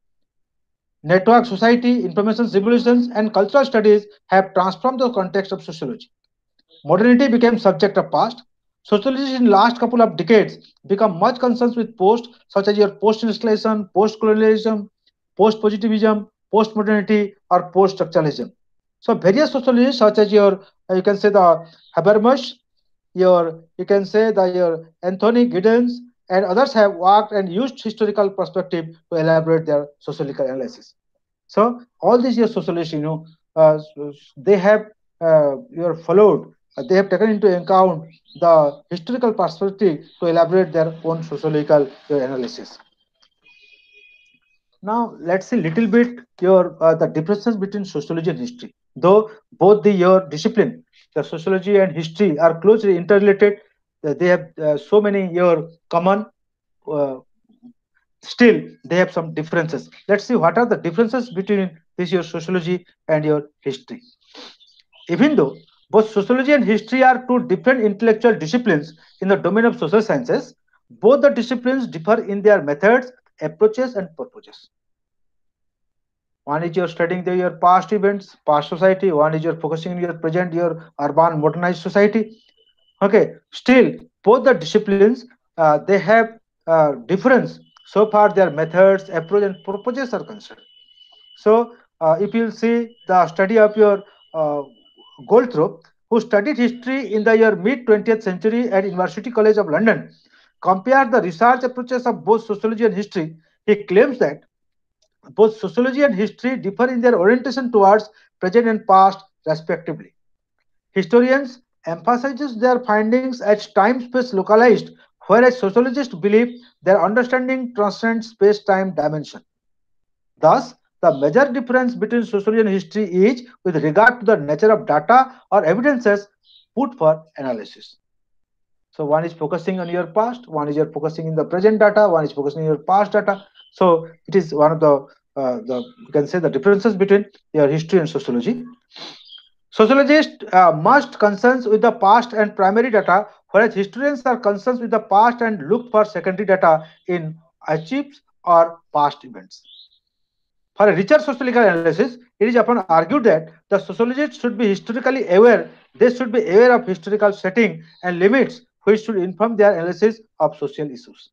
network society, information revolutions, and cultural studies have transformed the context of sociology. Modernity became subject of past. Sociology in last couple of decades become much concerned with post, such as your post-installation, post-colonialism, post-positivism, post-modernity, or post-structuralism. So various sociologists, such as your uh, you can say the Habermas, your you can say the your Anthony Giddens, and others have worked and used historical perspective to elaborate their sociological analysis. So all these years sociologists, you know, uh, they have uh, you are followed. uh, They have taken into account the historical perspective to elaborate their own sociological uh, analysis. Now let's see little bit your uh, the differences between sociology and history. Though both the your discipline, the sociology and history are closely interrelated, uh, they have uh, so many your common. Uh, Still, they have some differences. Let's see what are the differences between this your sociology and your history. Even though both sociology and history are two different intellectual disciplines in the domain of social sciences, both the disciplines differ in their methods, approaches, and purposes. One is you're studying the, your past events, past society. One is you're focusing on your present, your urban modernized society. Okay, still both the disciplines uh, they have uh, difference so far their methods, approach, and purposes are concerned. So, uh, if you see the study of your uh, Goldthorpe, who studied history in the year mid twentieth century at University College of London, compare the research approaches of both sociology and history. He claims that both sociology and history differ in their orientation towards present and past, respectively. Historians emphasize their findings as time-space localized, whereas sociologists believe their understanding transcends space-time dimension. Thus, the major difference between sociology and history is with regard to the nature of data or evidences put for analysis. So one is focusing on your past, one is you're focusing in the present data, one is focusing on your past data. So it is one of the uh, the you can say the differences between your history and sociology. Sociologists uh, must concerns with the past and primary data, whereas historians are concerned with the past and look for secondary data in archives or past events. For a richer sociological analysis, it is often argued that the sociologists should be historically aware. They should be aware of historical setting and limits, which should inform their analysis of social issues.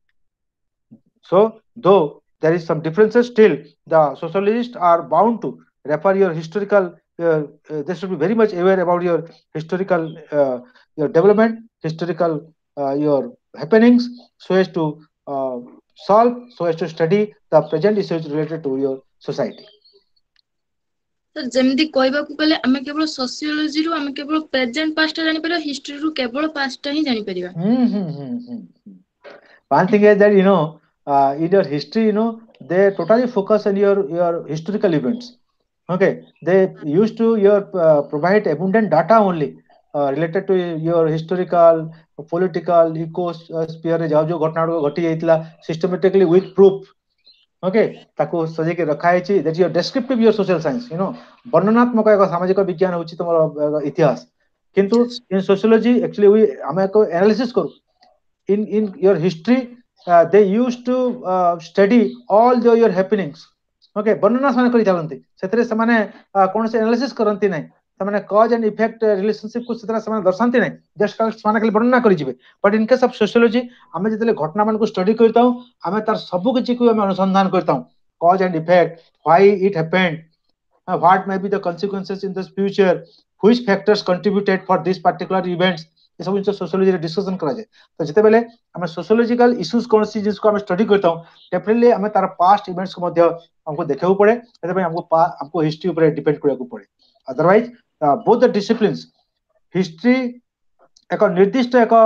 So, though there is some differences, still the sociologists are bound to refer your historical. Uh, uh, they should be very much aware about your historical uh, your development, historical uh, your happenings, so as to uh, solve, so as to study the present issues related to your society. सर जेमती कहबाकू गले आमे केवल sociology रु आमे केवल present past जानि परिबा हिस्ट्री रु केवल पास्ट ही जानि परिबा Hmm, hmm, hmm, hmm, hmm. One thing is that you know, uh, in your history, you know, they totally focus on your your historical events. Okay, they used to your uh, provide abundant data only uh, related to your historical, political, ecosphere रे जाओ जो घटना गुड़िक घटी जाइतिला systematically with proof. Okay, ताको सजेके रखा है that your descriptive your social science, you know, वर्णनात्मक एक सामाजिक विज्ञान होची तमरो इतिहास. किंतु in sociology actually we आमे को analysis करू. In in your history uh, they used to uh, study all the, your happenings. Okay, वर्णना ସେମାନେ କରି ଚାଲନ୍ତି ସେଥିରେ ସେମାନେ କୌଣସି analysis କରନ୍ତି ନାହିଁ ସେମାନେ cause and effect relationship को ସେଥିରେ ସେମାନେ ଦର୍ଶାନ୍ତି ନାହିଁ just ସେମାନେ ଖାଲି ବର୍ଣ୍ଣନା କରି ଯିବେ. But in case of sociology ଆମେ ଯେତେବେଳେ ଘଟଣା ମାନଙ୍କୁ study କରିଥାଉ ଆମେ ତାର ସବୁ କିଛି କୁ ଆମେ ଅନୁସନ୍ଧାନ କରିଥାଉ cause and effect, why it happened, uh, what may be the consequences in the future, which factors contributed for this particular events. ये सब जिनिस सोशियोलॉजी रे डिस्कशन करा जाए. तो जेते बेले हमें सोशियोलॉजिकल इश्यूज कोन सी जिनिस को हम स्टडी करता हूं डेफिनेटली हमें तार पास्ट इवेंट्स को मध्य हमको देखियो पड़े एते पे हमको हमको हिस्ट्री ऊपर डिपेंड करिया को पड़े. Otherwise both the disciplines history एक निर्दिष्ट एक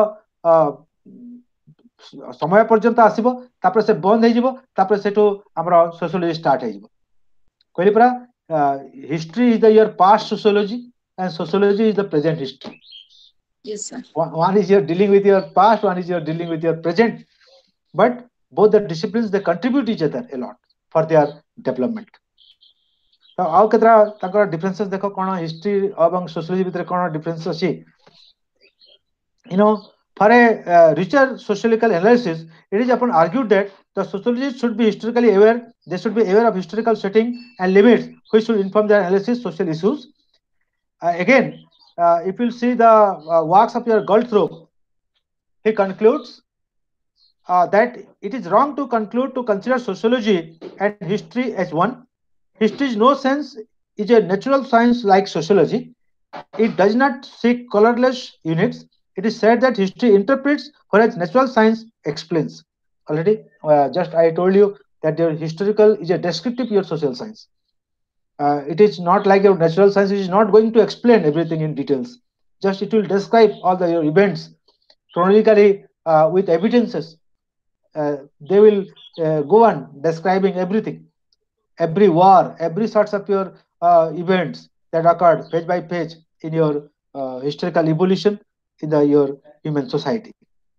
समय पर्यंत आसीबो तापर से बंद हे जिवो तापर सेटो हमरो सोशियोलॉजी स्टार्ट हे जिवो कहली परा history is the your past sociology and sociology is the present history. Yes, sir. One, one is you're dealing with your past, one is you're dealing with your present. But both the disciplines they contribute each other a lot for their development. तो आउ केतरा ताकर differences देखो कोन history एवं sociology भितर कोन difference अछि. You know, for a uh, richer sociological analysis, it is often argued that the sociologists should be historically aware. They should be aware of historical setting and limits, which should inform their analysis social issues. Uh, again, uh, if you see the uh, works of your Galthrop, he concludes uh, that it is wrong to conclude to consider sociology and history as one. History, in no sense, is a natural science like sociology. It does not seek colorless units. It is said that history interprets, whereas natural science explains. Already, uh, just I told you that your historical is a descriptive your social science. Uh, it is not like your natural science. It is not going to explain everything in details. Just it will describe all the your events chronologically uh, with evidences. Uh, they will uh, go on describing everything, every war, every sorts of your uh, events that occurred page by page in your uh, historical evolution in the your human society.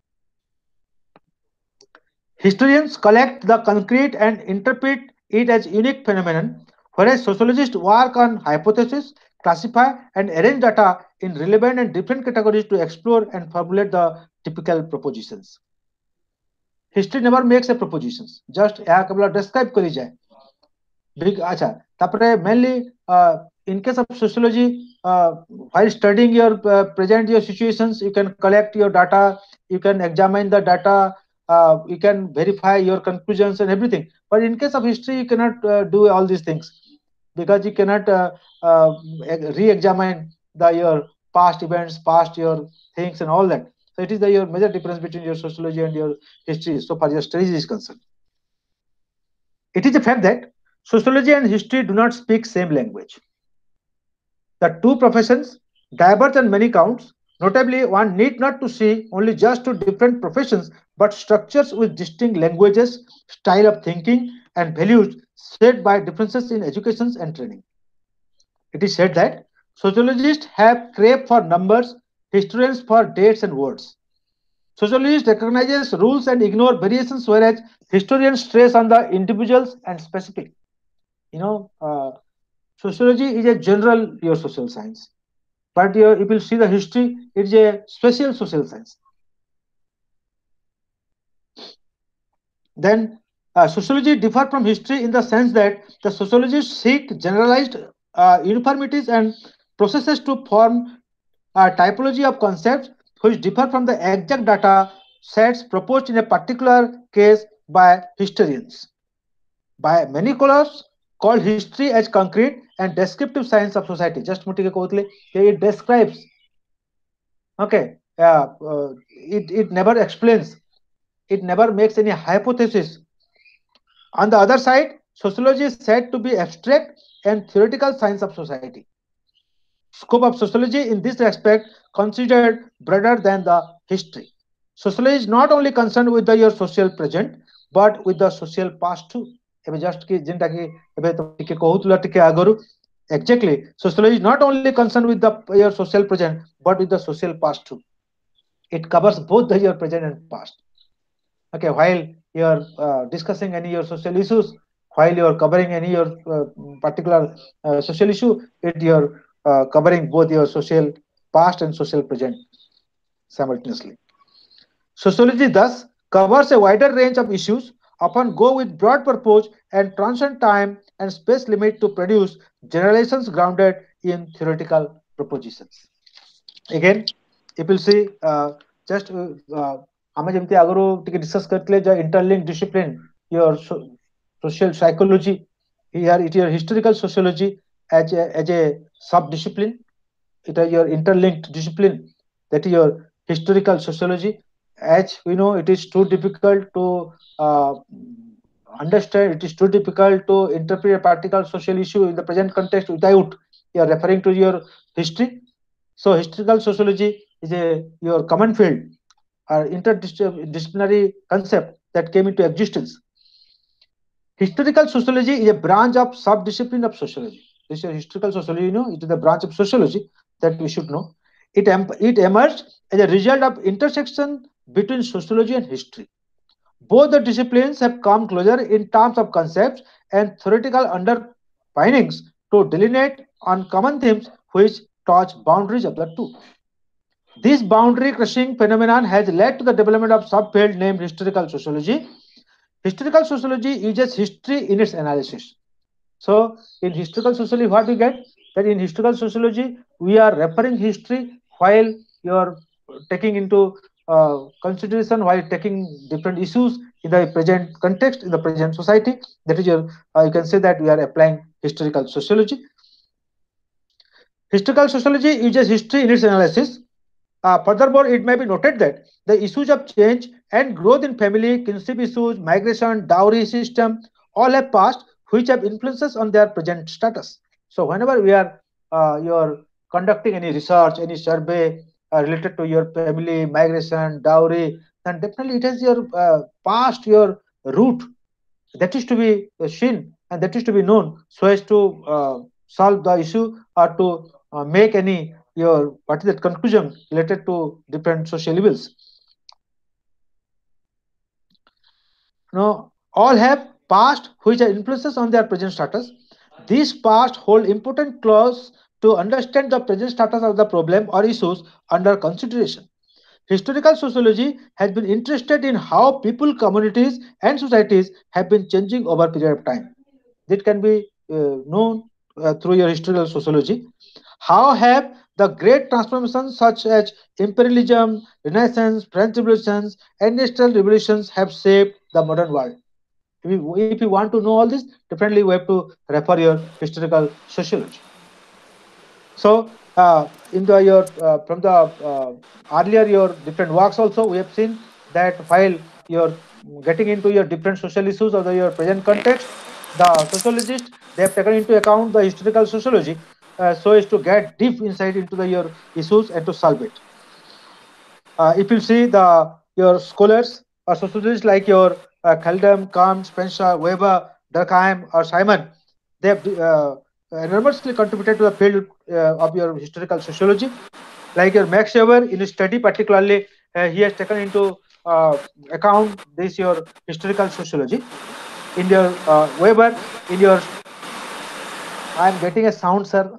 Historians collect the concrete and interpret it as unique phenomenon, whereas sociologists work on hypotheses, classify and arrange data in relevant and different categories to explore and formulate the typical propositions. History never makes a propositions, just यह केवल describe करी जाए. Big अच्छा तापरे mainly uh, in case of sociology uh, while studying your uh, present your situations you can collect your data, you can examine the data, uh, you can verify your conclusions and everything. But in case of history you cannot uh, do all these things because you cannot uh, uh, re-examine the your past events, past your things and all that. So it is the your major difference between your sociology and your history so far your studies is concerned. It is a fact that sociology and history do not speak same language. The two professions diverge on many counts. Notably, one need not to see only just two different professions, but structures with distinct languages, style of thinking, and values shaped by differences in education and training. It is said that sociologists have crave for numbers, historians for dates and words. Sociologists recognize rules and ignore variations, whereas historians stress on the individuals and specific. You know, uh, sociology is a general your social science, but your, if you see the history, it is a special social science. Then uh, sociology differ from history in the sense that the sociologists seek generalized uh, uniformities and processes to form a typology of concepts which differ from the exact data sets proposed in a particular case by historians. By many scholars, called history as concrete and descriptive science of society. Just मुटिके कहूतले it describes. Okay, uh, uh, it, it never explains, it never makes any hypothesis. On the other side, sociology is said to be abstract and theoretical science of society. Scope of sociology in this respect considered broader than the history. Sociology is not only concerned with the your social present but with the social past too. ଏବେ just କି ଯେନ୍ଟା କି ଏବେ ତମେ ଟିକେ କହୁଥିଲ ଟିକେ ଆଗରୁ, exactly, sociology is not only concerned with the your social present but with the social past too. It covers both the your present and past. Okay, while you are uh, discussing any your social issues, while you are covering any your uh, particular uh, social issue, it you are uh, covering both your social past and social present simultaneously. Sociology thus covers a wider range of issues, often go with broad purpose and transcend time and space limit to produce generalizations grounded in theoretical propositions. Again, if you see, uh, just uh, uh, ଆମେ ଯେମିତି ଆଗରୁ ଟିକେ discuss କରିଥିଲେ ଯେ interlinked discipline, your so, social psychology, here it your historical sociology as a, as a sub discipline, it is your interlinked discipline, that is your historical sociology. As we know, it is too difficult to uh, understand, it is too difficult to interpret a particular social issue in the present context without you are referring to your history. So historical sociology is a your common field or interdisciplinary concept that came into existence. Historical sociology is a branch of sub-discipline of sociology. This is historical sociology, you know, it is the branch of sociology that we should know. It, it emerged as a result of intersection between sociology and history. Both the disciplines have come closer in terms of concepts and theoretical underpinnings to delineate on common themes which touch boundaries of the two. This boundary crossing phenomenon has led to the development of subfield named historical sociology. Historical sociology uses history in its analysis. So, in historical sociology, what we get? That in historical sociology, we are referring history while you are taking into uh, consideration, while taking different issues in the present context, in the present society. That is your, uh, you can say that we are applying historical sociology. Historical sociology uses history in its analysis. Uh, furthermore, it may be noted that the issues of change and growth in family, kinship issues, migration, dowry system, all have past which have influences on their present status. So whenever we are uh, you're conducting any research, any survey uh, related to your family, migration, dowry, then definitely it has your uh, past, your root that is to be seen and that is to be known so as to uh, solve the issue or to uh, make any your what is that conclusion related to different social evils. Now, all have past which are influences on their present status. These past hold important clues to understand the present status of the problem or issues under consideration. Historical sociology has been interested in how people, communities, and societies have been changing over a period of time. That can be uh, known uh, through your historical sociology. How have the great transformations such as imperialism, Renaissance, French revolutions, and industrial revolutions have shaped the modern world? If you, if you want to know all this, definitely we have to refer your historical sociology. So, uh, in the your uh, from the uh, earlier your different works also we have seen that while you're getting into your different social issues of the, your present context, the sociologists they have taken into account the historical sociology uh, so as to get deep insight into the your issues and to solve it. Uh, if you see the your scholars or sociologists like your uh, Khaldun, Kant, Spencer, Weber, Durkheim, or Simon, they have uh, enormously contributed to the field uh, of your historical sociology. Like your Max Weber in his study, particularly, uh, he has taken into uh, account this your historical sociology. In your uh, Weber, in your, I am getting a sound, sir.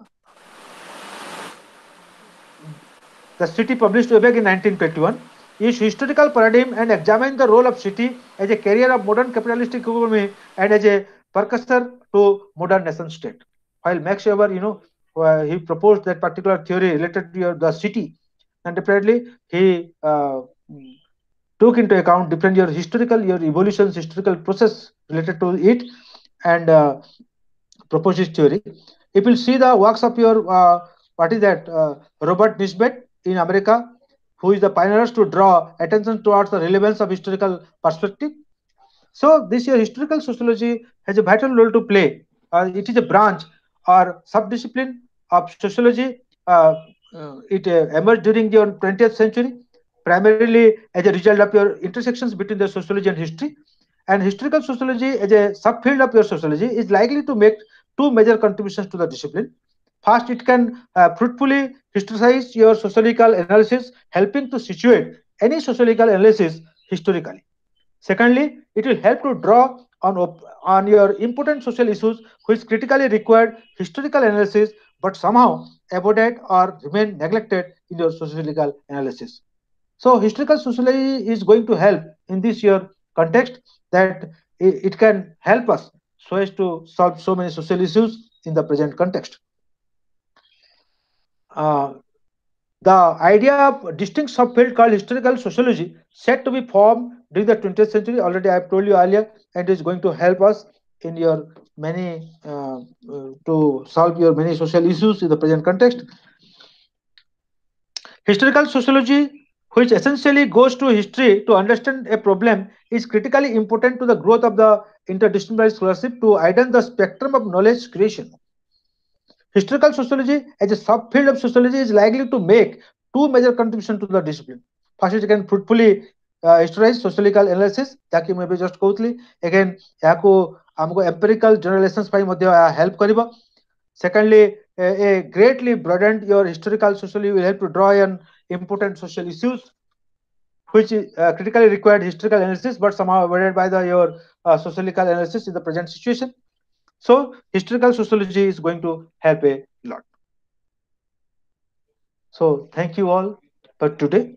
The city published way back in nineteen twenty-one is historical paradigm and examine the role of city as a carrier of modern capitalistic economy and as a precursor to modern nation state. While Max Weber, you know, uh, he proposed that particular theory related to your, the city, and definitely he uh, took into account different your historical your evolutions, historical process related to it, and uh, proposed his theory. If you see the works of your uh, what is that uh, Robert Nisbet in America, who is the pioneers to draw attention towards the relevance of historical perspective. So this year historical sociology has a vital role to play. Uh, it is a branch or subdiscipline of sociology. Uh, uh, it uh, emerged during the twentieth century, primarily as a result of your intersections between the sociology and history. And historical sociology, as a subfield of your sociology, is likely to make two major contributions to the discipline. First, it can uh, fruitfully historicize your sociological analysis, helping to situate any sociological analysis historically. Secondly, it will help to draw on, op- on your important social issues which critically require historical analysis but somehow avoided or remain neglected in your sociological analysis. So historical sociology is going to help in this year context that i- it can help us so as to solve so many social issues in the present context. Uh, the idea of distinct subfield called historical sociology said to be formed during the twentieth century. Already I have told you earlier, and is going to help us in your many uh, uh, to solve your many social issues in the present context. Historical sociology, which essentially goes to history to understand a problem, is critically important to the growth of the interdisciplinary scholarship to widen the spectrum of knowledge creation. Historical sociology, as a subfield of sociology, is likely to make two major contributions to the discipline. First, it can fruitfully uh, historize sociological analysis, ଯାହାକି ମୁଁ ଏବେ just କହୁଥିଲି. Again, ଏହାକୁ ଆମକୁ empirical generalizations ପାଇଁ ମଧ୍ୟ ଏହା help କରିବ. Secondly, a, a greatly broadened your historical sociology will help to draw on important social issues which uh, critically required historical analysis but somehow avoided by the your uh, sociological analysis in the present situation. So historical sociology is going to help a lot. So thank you all for today.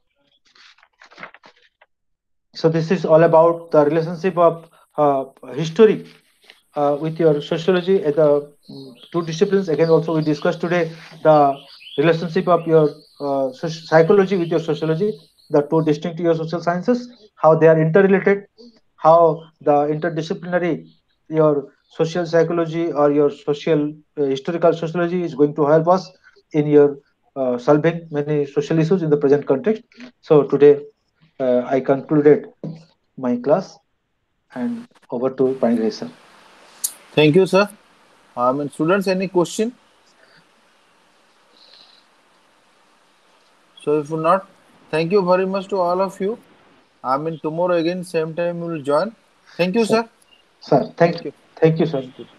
So this is all about the relationship of uh, history uh, with your sociology and the mm, two disciplines. Again, also we discussed today the relationship of your uh, soci- psychology with your sociology, the two distinct your social sciences, how they are interrelated, how the interdisciplinary your social psychology or your social uh, historical sociology is going to help us in your uh, solving many social issues in the present context. So today uh, I concluded my class and over to Panigay sir. Thank you, sir. I mean, students, any question? So if not, thank you very much to all of you. I mean, tomorrow again, same time we will join. Thank you, Sir, sir. sir, thank Thank you. you. Thank you, sir. Thank you.